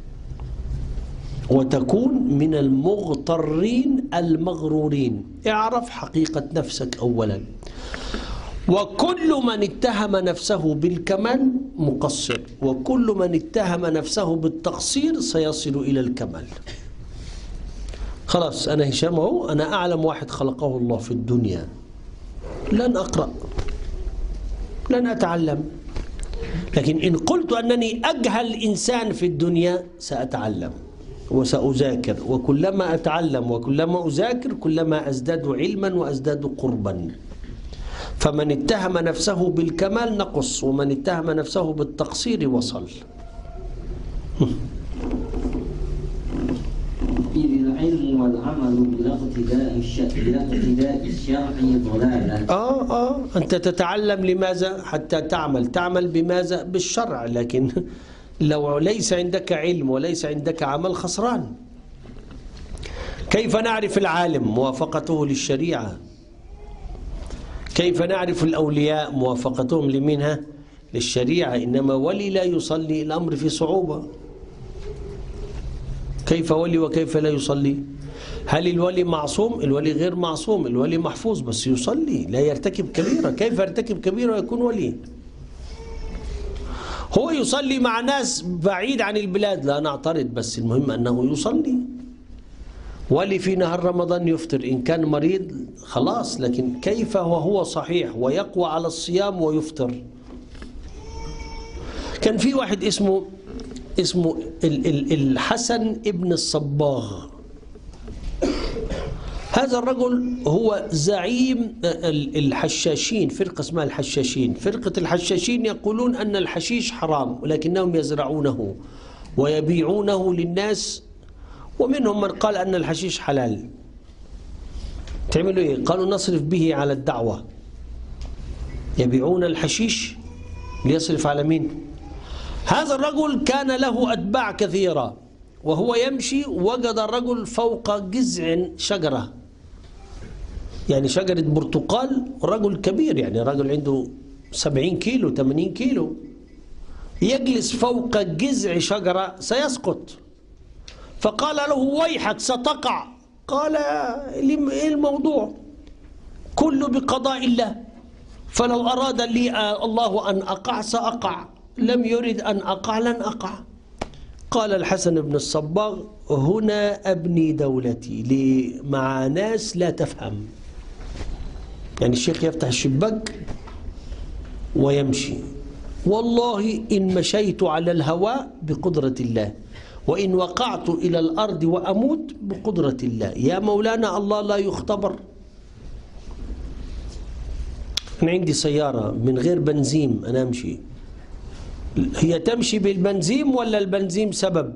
وتكون من المغترين المغرورين. اعرف حقيقة نفسك أولا. وكل من اتهم نفسه بالكمال مقصر، وكل من اتهم نفسه بالتقصير سيصل إلى الكمال. خلاص أنا هشام أهو، أنا أعلم واحد خلقه الله في الدنيا، لن أقرأ، لن أتعلم، لكن إن قلت أنني أجهل إنسان في الدنيا سأتعلم وسأذاكر، وكلما أتعلم وكلما أذاكر كلما أزداد علما وأزداد قربا. فمن اتهم نفسه بالكمال نقص، ومن اتهم نفسه بالتقصير وصل. إذ العلم والعمل بلا اقتداء الشرع ضلالة. آه آه أنت تتعلم لماذا؟ حتى تعمل. تعمل بماذا؟ بالشرع. لكن لو ليس عندك علم وليس عندك عمل خسران. كيف نعرف العالم؟ موافقته للشريعة. كيف نعرف الأولياء؟ موافقتهم لمنها؟ للشريعة. إنما ولي لا يصلي، الأمر في صعوبة. كيف ولي وكيف لا يصلي؟ هل الولي معصوم؟ الولي غير معصوم، الولي محفوظ بس يصلي، لا يرتكب كبيرة. كيف يرتكب كبيرة ويكون ولي؟ هو يصلي مع ناس بعيد عن البلاد، لا نعترض، بس المهم أنه يصلي. ولي في نهار رمضان يفطر، إن كان مريض خلاص، لكن كيف وهو صحيح ويقوى على الصيام ويفطر؟ كان في واحد اسمه اسمه الحسن ابن الصباغ. هذا الرجل هو زعيم الحشاشين، فرقة اسمها الحشاشين. فرقة الحشاشين يقولون أن الحشيش حرام، ولكنهم يزرعونه ويبيعونه للناس، ومنهم من قال أن الحشيش حلال. تعملوا إيه؟ قالوا نصرف به على الدعوة. يبيعون الحشيش ليصرف على مين؟ هذا الرجل كان له أتباع كثيرة، وهو يمشي وجد الرجل فوق جذع شجرة، يعني شجرة برتقال، رجل كبير، يعني رجل عنده سبعين كيلو ثمانين كيلو، يجلس فوق جذع شجرة سيسقط. فقال له ويحك ستقع. قال ايه الموضوع؟ كله بقضاء الله، فلو أراد لي الله أن أقع سأقع، لم يرد أن أقع لن أقع. قال الحسن بن الصباغ هنا أبني دولتي لي مع ناس لا تفهم. يعني الشيخ يفتح الشباك ويمشي، والله إن مشيت على الهواء بقدرة الله، وإن وقعت إلى الأرض وأموت بقدرة الله. يا مولانا الله لا يختبر. أنا عندي سيارة من غير بنزين، أنا أمشي، هي تمشي بالبنزين ولا البنزين سبب؟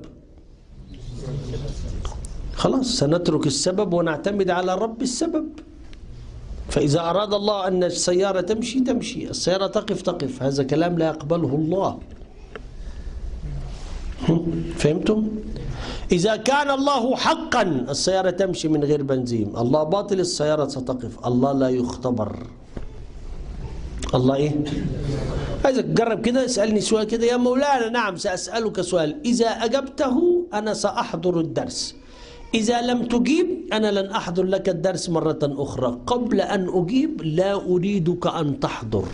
خلاص سنترك السبب ونعتمد على رب السبب. فإذا أراد الله أن السيارة تمشي تمشي، السيارة تقف تقف. هذا كلام لا يقبله الله. فهمتم؟ إذا كان الله حقا السيارة تمشي من غير بنزين، الله باطل السيارة ستقف. الله لا يختبر. الله إيه؟ عايزك تجرب كده، اسألني سؤال كده يا مولانا. نعم سأسألك سؤال، إذا أجبته أنا سأحضر الدرس، إذا لم تجيب أنا لن أحضر لك الدرس مرة أخرى. قبل أن أجيب لا أريدك أن تحضر.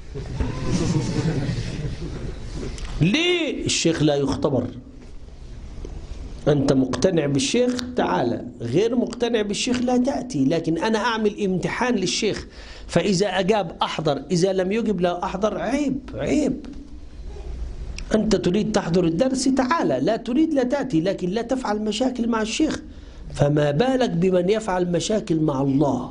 ليه؟ الشيخ لا يختبر. أنت مقتنع بالشيخ تعالى، غير مقتنع بالشيخ لا تأتي. لكن أنا أعمل امتحان للشيخ، فإذا أجاب أحضر، إذا لم يجب لا أحضر. عيب عيب. أنت تريد تحضر الدرس تعالى، لا تريد لا تأتي، لكن لا تفعل مشاكل مع الشيخ. فما بالك بمن يفعل مشاكل مع الله؟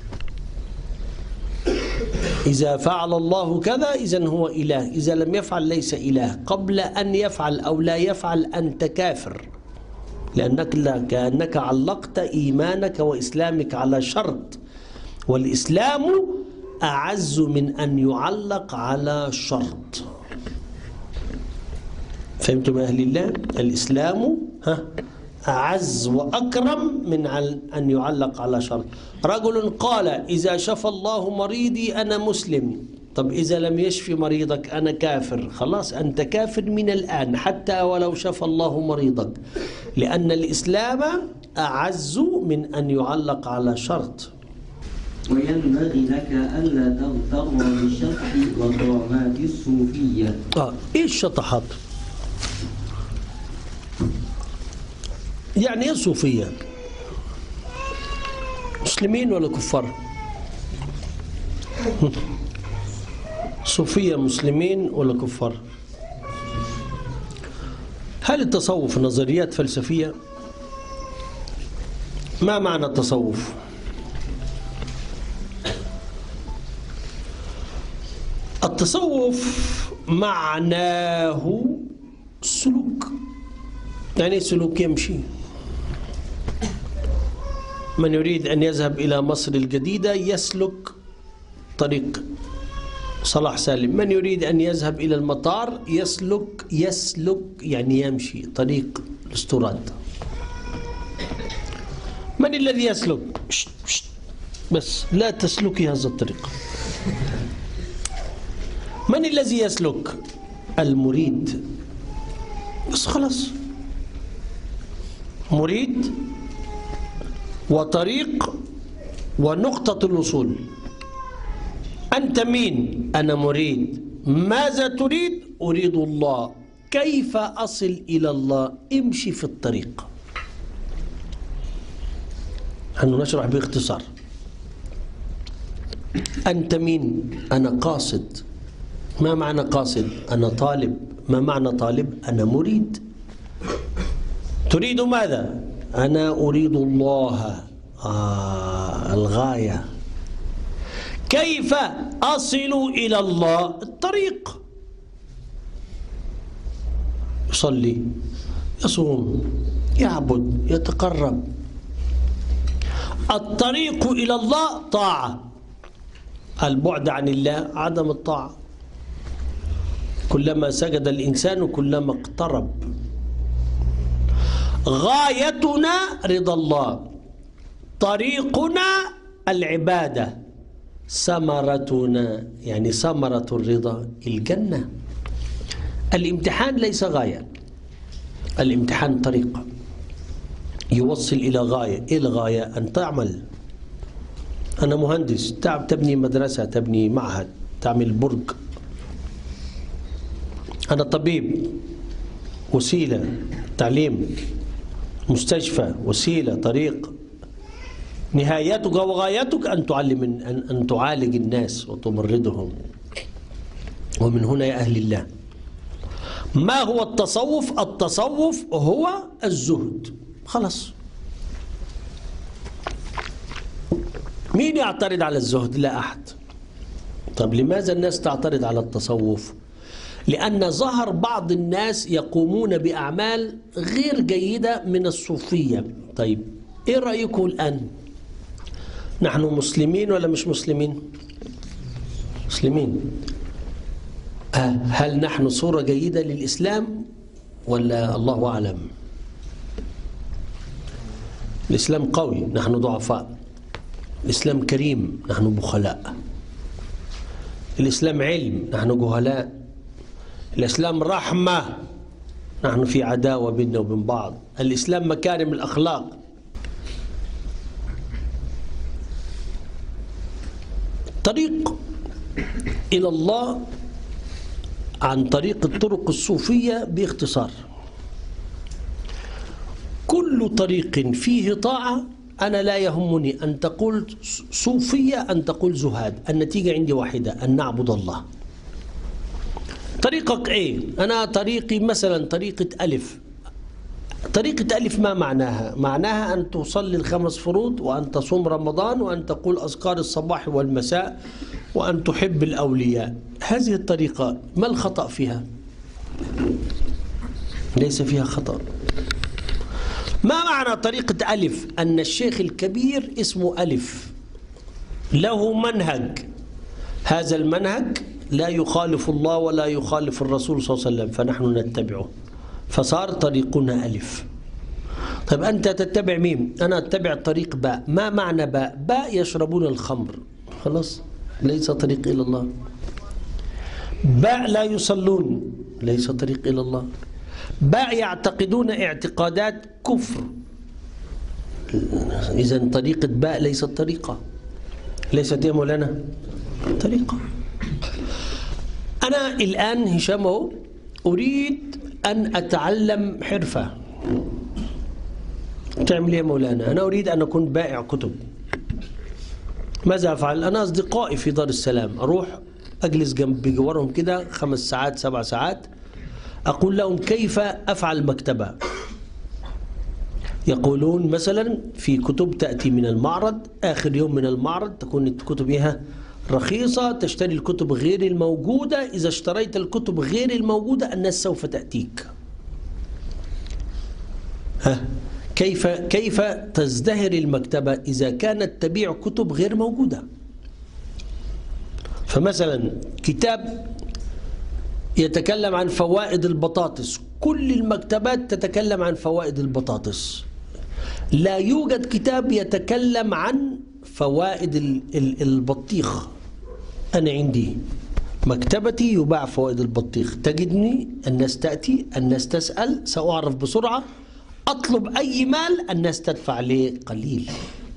إذا فعل الله كذا إذن هو إله، إذا لم يفعل ليس إله. قبل أن يفعل أو لا يفعل أنت كافر، لأنك لا كأنك علقت إيمانك وإسلامك على شرط، والإسلام أعز من أن يعلق على شرط. فهمتم أهل الله؟ الإسلام ها أعز وأكرم من أن يعلق على شرط. رجل قال إذا شفى الله مريضي أنا مسلم. طب إذا لم يشفي مريضك أنا كافر. خلاص أنت كافر من الآن حتى ولو شفى الله مريضك، لأن الإسلام أعز من أن يعلق على شرط. وينبغي لك ألا تغتر بالشطح وكرامات الصوفية. آه إيه الشطحات؟ يعني إيه صوفية؟ مسلمين ولا كفار؟ صوفية مسلمين ولا كفار؟ هل التصوف نظريات فلسفية؟ ما معنى التصوف؟ التصوف معناه سلوك. يعني سلوك يمشي. من يريد أن يذهب إلى مصر الجديدة يسلك طريق صلاح سالم. من يريد أن يذهب إلى المطار يسلك يسلك يعني يمشي طريق الاستراد. من الذي يسلك؟ شت شت بس لا تسلكي هذا الطريق. من الذي يسلك؟ المريد. بس خلاص، مريد وطريق ونقطة الوصول. أنت مين؟ أنا مريد. ماذا تريد؟ أريد الله. كيف أصل إلى الله؟ امشي في الطريق. نحن نشرح باختصار. أنت مين؟ أنا قاصد. ما معنى قاصد؟ أنا طالب. ما معنى طالب؟ أنا مريد. تريد ماذا؟ أنا أريد الله. آه الغاية. كيف أصل إلى الله؟ الطريق. يصلي، يصوم، يعبد، يتقرب. الطريق إلى الله طاعة. البعد عن الله عدم الطاعة. كلما سجد الإنسان كلما اقترب. غايتنا رضا الله، طريقنا العبادة، ثمرتنا يعني ثمرة الرضا الجنة. الامتحان ليس غاية، الامتحان طريقة يوصل إلى غاية. إيه الغاية؟ أن تعمل. أنا مهندس، تعب تبني مدرسة، تبني معهد، تعمل برج. أنا طبيب، وسيلة، تعليم. مستشفى، وسيلة، طريق. نهايتك وغايتك أن تعلم أن, أن تعالج الناس وتمرضهم. ومن هنا يا أهل الله، ما هو التصوف؟ التصوف هو الزهد. خلاص. مين يعترض على الزهد؟ لا أحد. طب لماذا الناس تعترض على التصوف؟ لأن ظهر بعض الناس يقومون بأعمال غير جيدة من الصوفية. طيب إيه رأيكم الآن؟ نحن مسلمين ولا مش مسلمين؟ مسلمين. أه هل نحن صورة جيدة للإسلام ولا الله أعلم؟ الإسلام قوي، نحن ضعفاء. الإسلام كريم، نحن بخلاء. الإسلام علم، نحن جهلاء. الإسلام رحمة، نحن في عداوة بيننا وبين بعض. الإسلام مكارم الأخلاق. طريق إلى الله عن طريق الطرق الصوفية باختصار. كل طريق فيه طاعة. أنا لا يهمني أن تقول صوفية أن تقول زهاد، النتيجة عندي واحدة، أن نعبد الله. طريقك إيه؟ أنا طريقي مثلا طريقة ألف. طريقة ألف ما معناها؟ معناها أن تصلي الخمس فروض، وأن تصوم رمضان، وأن تقول أذكار الصباح والمساء، وأن تحب الأولياء. هذه الطريقة ما الخطأ فيها؟ ليس فيها خطأ. ما معنى طريقة ألف؟ أن الشيخ الكبير اسمه ألف، له منهج. هذا المنهج لا يخالف الله ولا يخالف الرسول صلى الله عليه وسلم، فنحن نتبعه، فصار طريقنا ألف. طيب أنت تتبع مين؟ أنا أتبع طريق باء. ما معنى باء؟ باء يشربون الخمر. خلاص، ليس طريق إلى الله. باء لا يصلون، ليس طريق إلى الله. باء يعتقدون اعتقادات كفر. إذن طريقة باء ليست طريقة، ليست يا مولانا طريقة. أنا الآن هشام أريد أن أتعلم حرفة. تعمل يا مولانا؟ أنا أريد أن أكون بائع كتب. ماذا أفعل؟ أنا أصدقائي في دار السلام، أروح أجلس جنب بجوارهم كده خمس ساعات سبع ساعات، أقول لهم كيف أفعل مكتبة. يقولون مثلا في كتب تأتي من المعرض، آخر يوم من المعرض تكون الكتب إيها رخيصة، تشتري الكتب غير الموجودة. إذا اشتريت الكتب غير الموجودة الناس سوف تأتيك. ها كيف كيف تزدهر المكتبة إذا كانت تبيع كتب غير موجودة؟ فمثلا كتاب يتكلم عن فوائد البطاطس، كل المكتبات تتكلم عن فوائد البطاطس. لا يوجد كتاب يتكلم عن فوائد البطيخ. أنا عندي مكتبتي يباع فوائد البطيخ، تجدني الناس تأتي، الناس تسأل، سأعرف بسرعة، أطلب أي مال الناس تدفع لي قليل.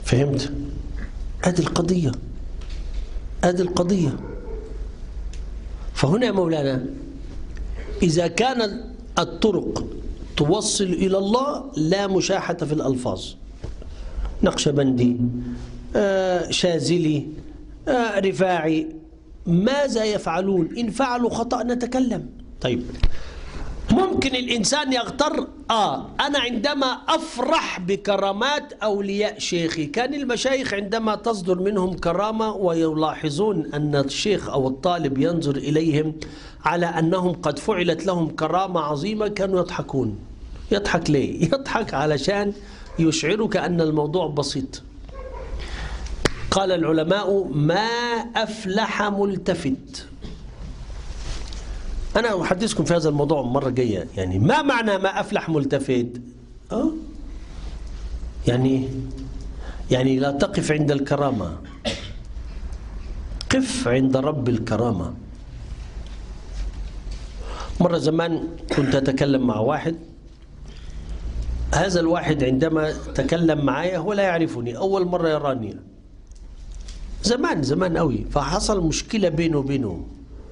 فهمت؟ هذه القضية، هذه القضية. فهنا يا مولانا إذا كانت الطرق توصل إلى الله لا مشاحة في الألفاظ، نقشبندي، آه شاذلي، آه رفاعي، ماذا يفعلون؟ إن فعلوا خطأ نتكلم. طيب ممكن الإنسان يغتر، آه أنا عندما أفرح بكرامات أولياء شيخي، كان المشايخ عندما تصدر منهم كرامة ويلاحظون أن الشيخ أو الطالب ينظر إليهم على أنهم قد فعلت لهم كرامة عظيمة كانوا يضحكون. يضحك ليه؟ يضحك علشان يشعرك أن الموضوع بسيط. قال العلماء ما أفلح ملتفت. أنا أحدثكم في هذا الموضوع مرة جاية. يعني ما معنى ما أفلح ملتفت؟ أه؟ يعني يعني لا تقف عند الكرامة، قف عند رب الكرامة. مرة زمان كنت أتكلم مع واحد، هذا الواحد عندما تكلم معايا هو لا يعرفني، أول مرة يراني، زمان زمان قوي، فحصل مشكلة بينه وبينه.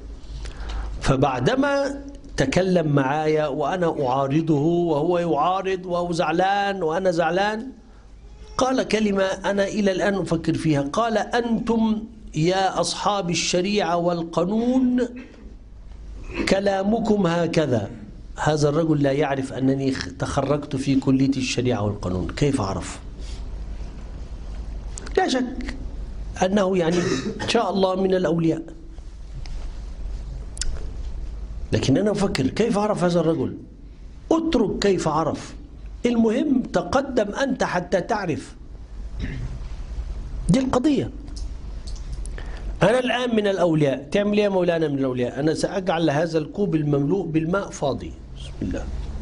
فبعدما تكلم معايا وأنا أعارضه وهو يعارض وهو زعلان وأنا زعلان، قال كلمة أنا إلى الآن أفكر فيها. قال أنتم يا أصحاب الشريعة والقانون كلامكم هكذا. هذا الرجل لا يعرف أنني تخرجت في كلية الشريعة والقانون. كيف أعرف؟ لا شك أنه يعني إن شاء الله من الأولياء، لكن أنا أفكر كيف أعرف هذا الرجل؟ اترك كيف عرف، المهم تقدم أنت حتى تعرف. دي القضية. أنا الآن من الأولياء، تعمل إيه يا مولانا من الأولياء؟ أنا سأجعل هذا الكوب المملوء بالماء فاضي. بسم الله.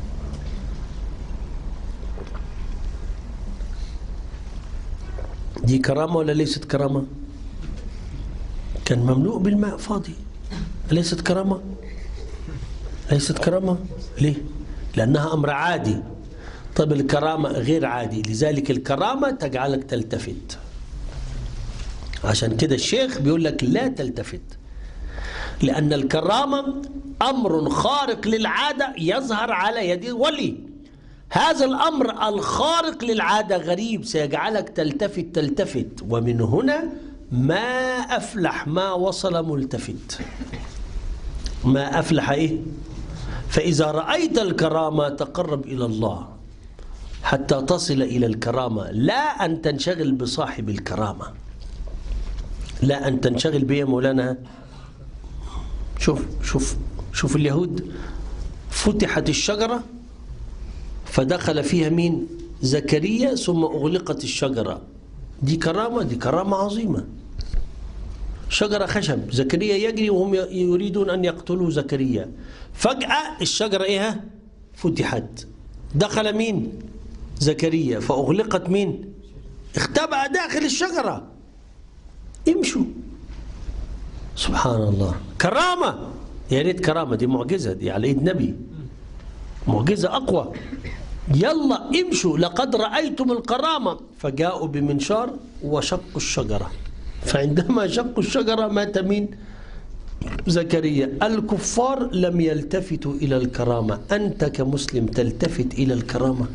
دي كرامة ولا ليست كرامة؟ كان مملوء بالماء فاضي، أليست كرامة؟ ليست كرامة. ليه؟ لأنها أمر عادي. طيب الكرامة غير عادي، لذلك الكرامة تجعلك تلتفت. عشان كده الشيخ بيقول لك لا تلتفت، لأن الكرامة أمر خارق للعادة يظهر على يد ولي. هذا الأمر الخارق للعادة غريب سيجعلك تلتفت تلتفت، ومن هنا ما أفلح ما وصل ملتفت. ما أفلح إيه؟ فإذا رأيت الكرامة تقرب إلى الله حتى تصل إلى الكرامة، لا أن تنشغل بصاحب الكرامة، لا أن تنشغل به مولانا. شوف شوف شوف اليهود، فتحت الشجرة فدخل فيها مين؟ زكريا، ثم أغلقت الشجرة. دي كرامة، دي كرامة عظيمة. شجرة خشب، زكريا يجري وهم يريدون أن يقتلوا زكريا، فجأة الشجرة إيه؟ فتحت، دخل مين؟ زكريا، فأغلقت مين؟ اختبأ داخل الشجرة. امشوا. سبحان الله، كرامة. يا ريت كرامة، دي معجزة، دي على ايد نبي، معجزة أقوى. يلا امشوا، لقد رأيتم الكرامة. فجاءوا بمنشار وشقوا الشجرة، فعندما شقوا الشجرة مات مين؟ زكريا. الكفار لم يلتفتوا إلى الكرامة، أنت كمسلم تلتفت إلى الكرامة؟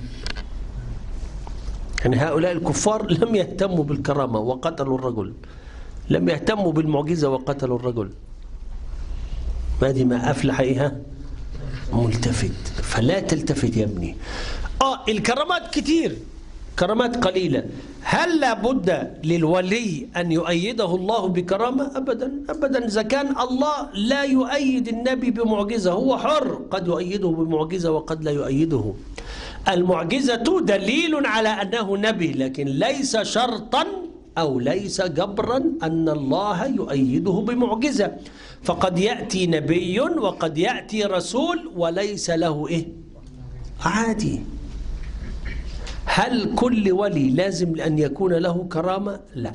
يعني هؤلاء الكفار لم يهتموا بالكرامة وقتلوا الرجل، لم يهتموا بالمعجزة وقتلوا الرجل. هذه ما أفلح إيها ملتفت. فلا تلتفت يا ابني. آه الكرامات كتير، كرامات قليلة. هل لابد للولي أن يؤيده الله بكرامة؟ أبدا أبدا. إذا كان الله لا يؤيد النبي بمعجزة هو حر، قد يؤيده بمعجزة وقد لا يؤيده. المعجزة دليل على أنه نبي، لكن ليس شرطا أو ليس جبرا أن الله يؤيده بمعجزة. فقد يأتي نبي وقد يأتي رسول وليس له إيه؟ عادي. هل كل ولي لازم أن يكون له كرامة؟ لا.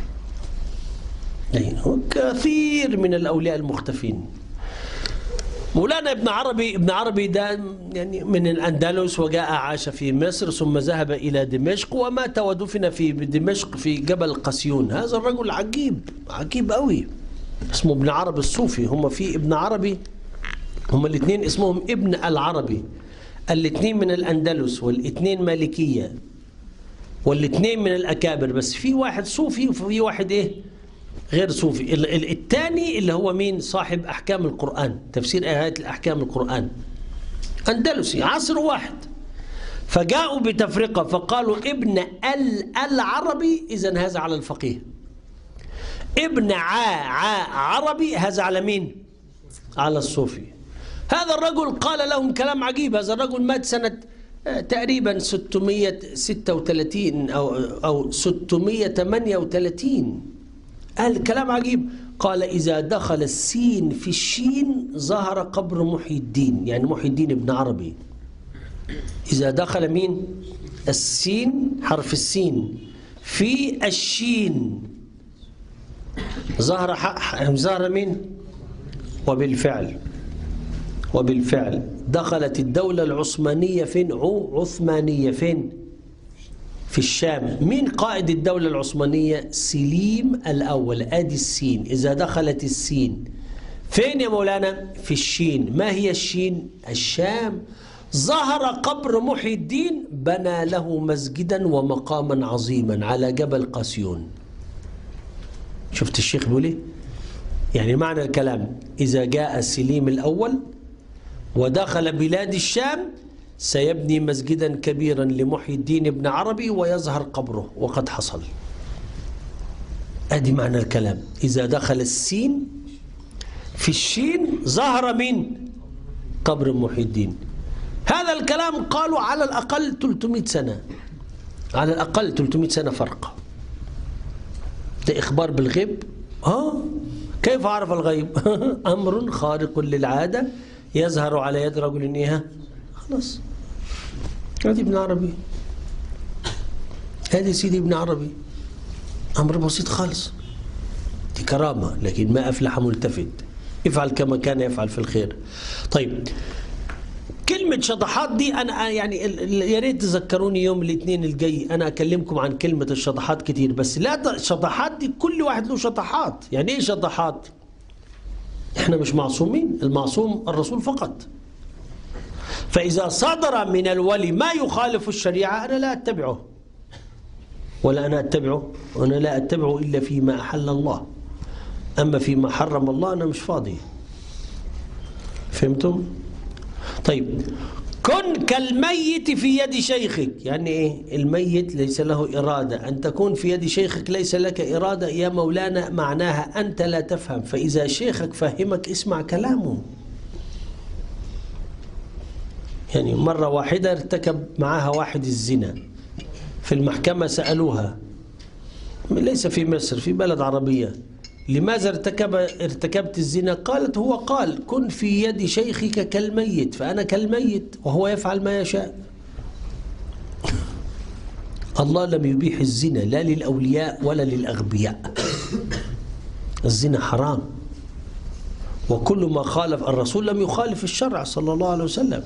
كثير من الأولياء المختفين مولانا ابن عربي ابن عربي ده يعني من الأندلس، وجاء عاش في مصر ثم ذهب إلى دمشق ومات ودفن في دمشق في جبل قسيون. هذا الرجل عجيب عجيب قوي، اسمه ابن عربي الصوفي. هم في ابن عربي، هم الاثنين اسمهم ابن العربي، الاثنين من الأندلس والاثنين مالكية والاثنين من الأكابر، بس في واحد صوفي وفي واحد إيه غير صوفي. الثاني اللي هو مين؟ صاحب أحكام القرآن، تفسير آيات الأحكام القرآن، أندلسي عصر واحد. فجاءوا بتفرقة فقالوا ابن العربي إذن هذا على الفقيه، ابن عا عا عربي هذا على مين؟ على الصوفي. هذا الرجل قال لهم كلام عجيب. هذا الرجل مات سنة تقريبا ستمائة وستة وثلاثين أو أو ستمائة وثمانية وثلاثين. قال كلام عجيب، قال إذا دخل السين في الشين ظهر قبر محي الدين، يعني محي الدين ابن عربي. إذا دخل مين؟ السين، حرف السين في الشين ظهر ظهر مين؟ وبالفعل وبالفعل دخلت الدولة العثمانية فين؟ عثمانية فين؟ في الشام. مين قائد الدولة العثمانية؟ سليم الأول. آدي السين، إذا دخلت السين فين يا مولانا؟ في الشين. ما هي الشين؟ الشام. ظهر قبر محي الدين، بنى له مسجدا ومقاما عظيما على جبل قسيون. شفت الشيخ بيقول ايه؟ يعني معنى الكلام إذا جاء سليم الأول ودخل بلاد الشام سيبني مسجدا كبيرا لمحي الدين ابن عربي ويظهر قبره، وقد حصل. ادي معنى الكلام، إذا دخل السين في الشين ظهر مين؟ قبر محي الدين. هذا الكلام قالوا على الأقل ثلاثمائة سنة، على الأقل ثلاثمائة سنة فرق. ده إخبار بالغيب. ها كيف عرف الغيب؟ أمر خارق للعادة يظهر على يد رجل إيها. خلاص، هذه ابن عربي، هذه سيدي ابن عربي، أمر بسيط خالص. دي كرامة، لكن ما أفلح ملتفت، افعل كما كان يفعل في الخير. طيب، كلمة شطحات دي أنا يعني يا ريت تذكروني يوم الاثنين الجاي أنا أكلمكم عن كلمة الشطحات كتير، بس لا، شطحات دي كل واحد له شطحات. يعني إيه شطحات؟ إحنا مش معصومين، المعصوم الرسول فقط. فإذا صدر من الولي ما يخالف الشريعة أنا لا أتبعه، ولا أنا أتبعه، وأنا لا أتبعه إلا فيما أحل الله، أما فيما حرم الله أنا مش فاضي. فهمتم؟ طيب، كن كالميت في يد شيخك. يعني إيه؟ الميت ليس له إرادة، أن تكون في يد شيخك ليس لك إرادة يا مولانا، معناها أنت لا تفهم، فإذا شيخك فهمك اسمع كلامه. يعني مرة واحدة ارتكب معها واحد الزنا، في المحكمة سألوها، ليس في مصر، في بلد عربية، لماذا ارتكب ارتكبت الزنا؟ قالت هو قال كن في يد شيخك كالميت، فأنا كالميت وهو يفعل ما يشاء. الله لم يبيح الزنا لا للأولياء ولا للأغبياء. الزنا حرام، وكل ما خالف الرسول لم يخالف الشرع صلى الله عليه وسلم.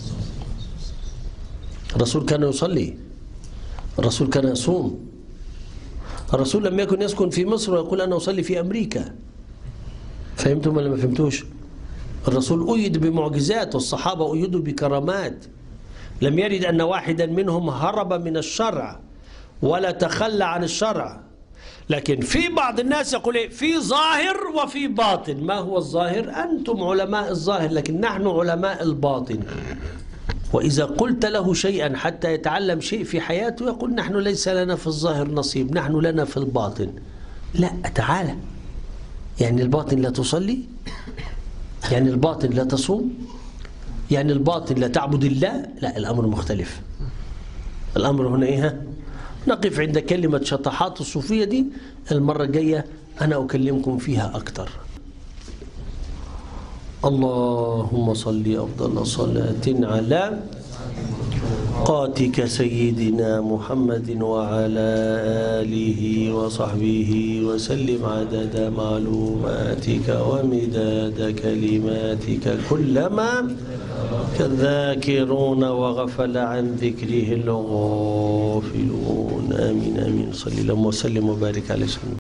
الرسول كان يصلي، الرسول كان يصوم، الرسول لم يكن يسكن في مصر ويقول أنا أصلي في أمريكا. فهمتم ولا ما فهمتوش؟ الرسول أيد بمعجزات، والصحابة أيدوا بكرامات. لم يرد أن واحدا منهم هرب من الشرع ولا تخلى عن الشرع. لكن في بعض الناس يقول إيه؟ في ظاهر وفي باطن. ما هو الظاهر؟ أنتم علماء الظاهر، لكن نحن علماء الباطن. وإذا قلت له شيئا حتى يتعلم شيء في حياته يقول نحن ليس لنا في الظاهر نصيب، نحن لنا في الباطن. لا، تعالى، يعني الباطن لا تصلي، يعني الباطن لا تصوم، يعني الباطن لا تعبد الله. لا، الأمر مختلف. الأمر هنا إيه؟ نقف عند كلمة شطحات الصوفية دي، المرة الجاية أنا أكلمكم فيها أكتر. اللهم صل أفضل صلاة على حقاتك سيدنا محمد وعلى آله وصحبه وسلم عدد معلوماتك ومداد كلماتك كلما كالذاكرون وغفل عن ذكره الغافلون. آمين آمين. صلى الله وسلم وبارك على سيدنا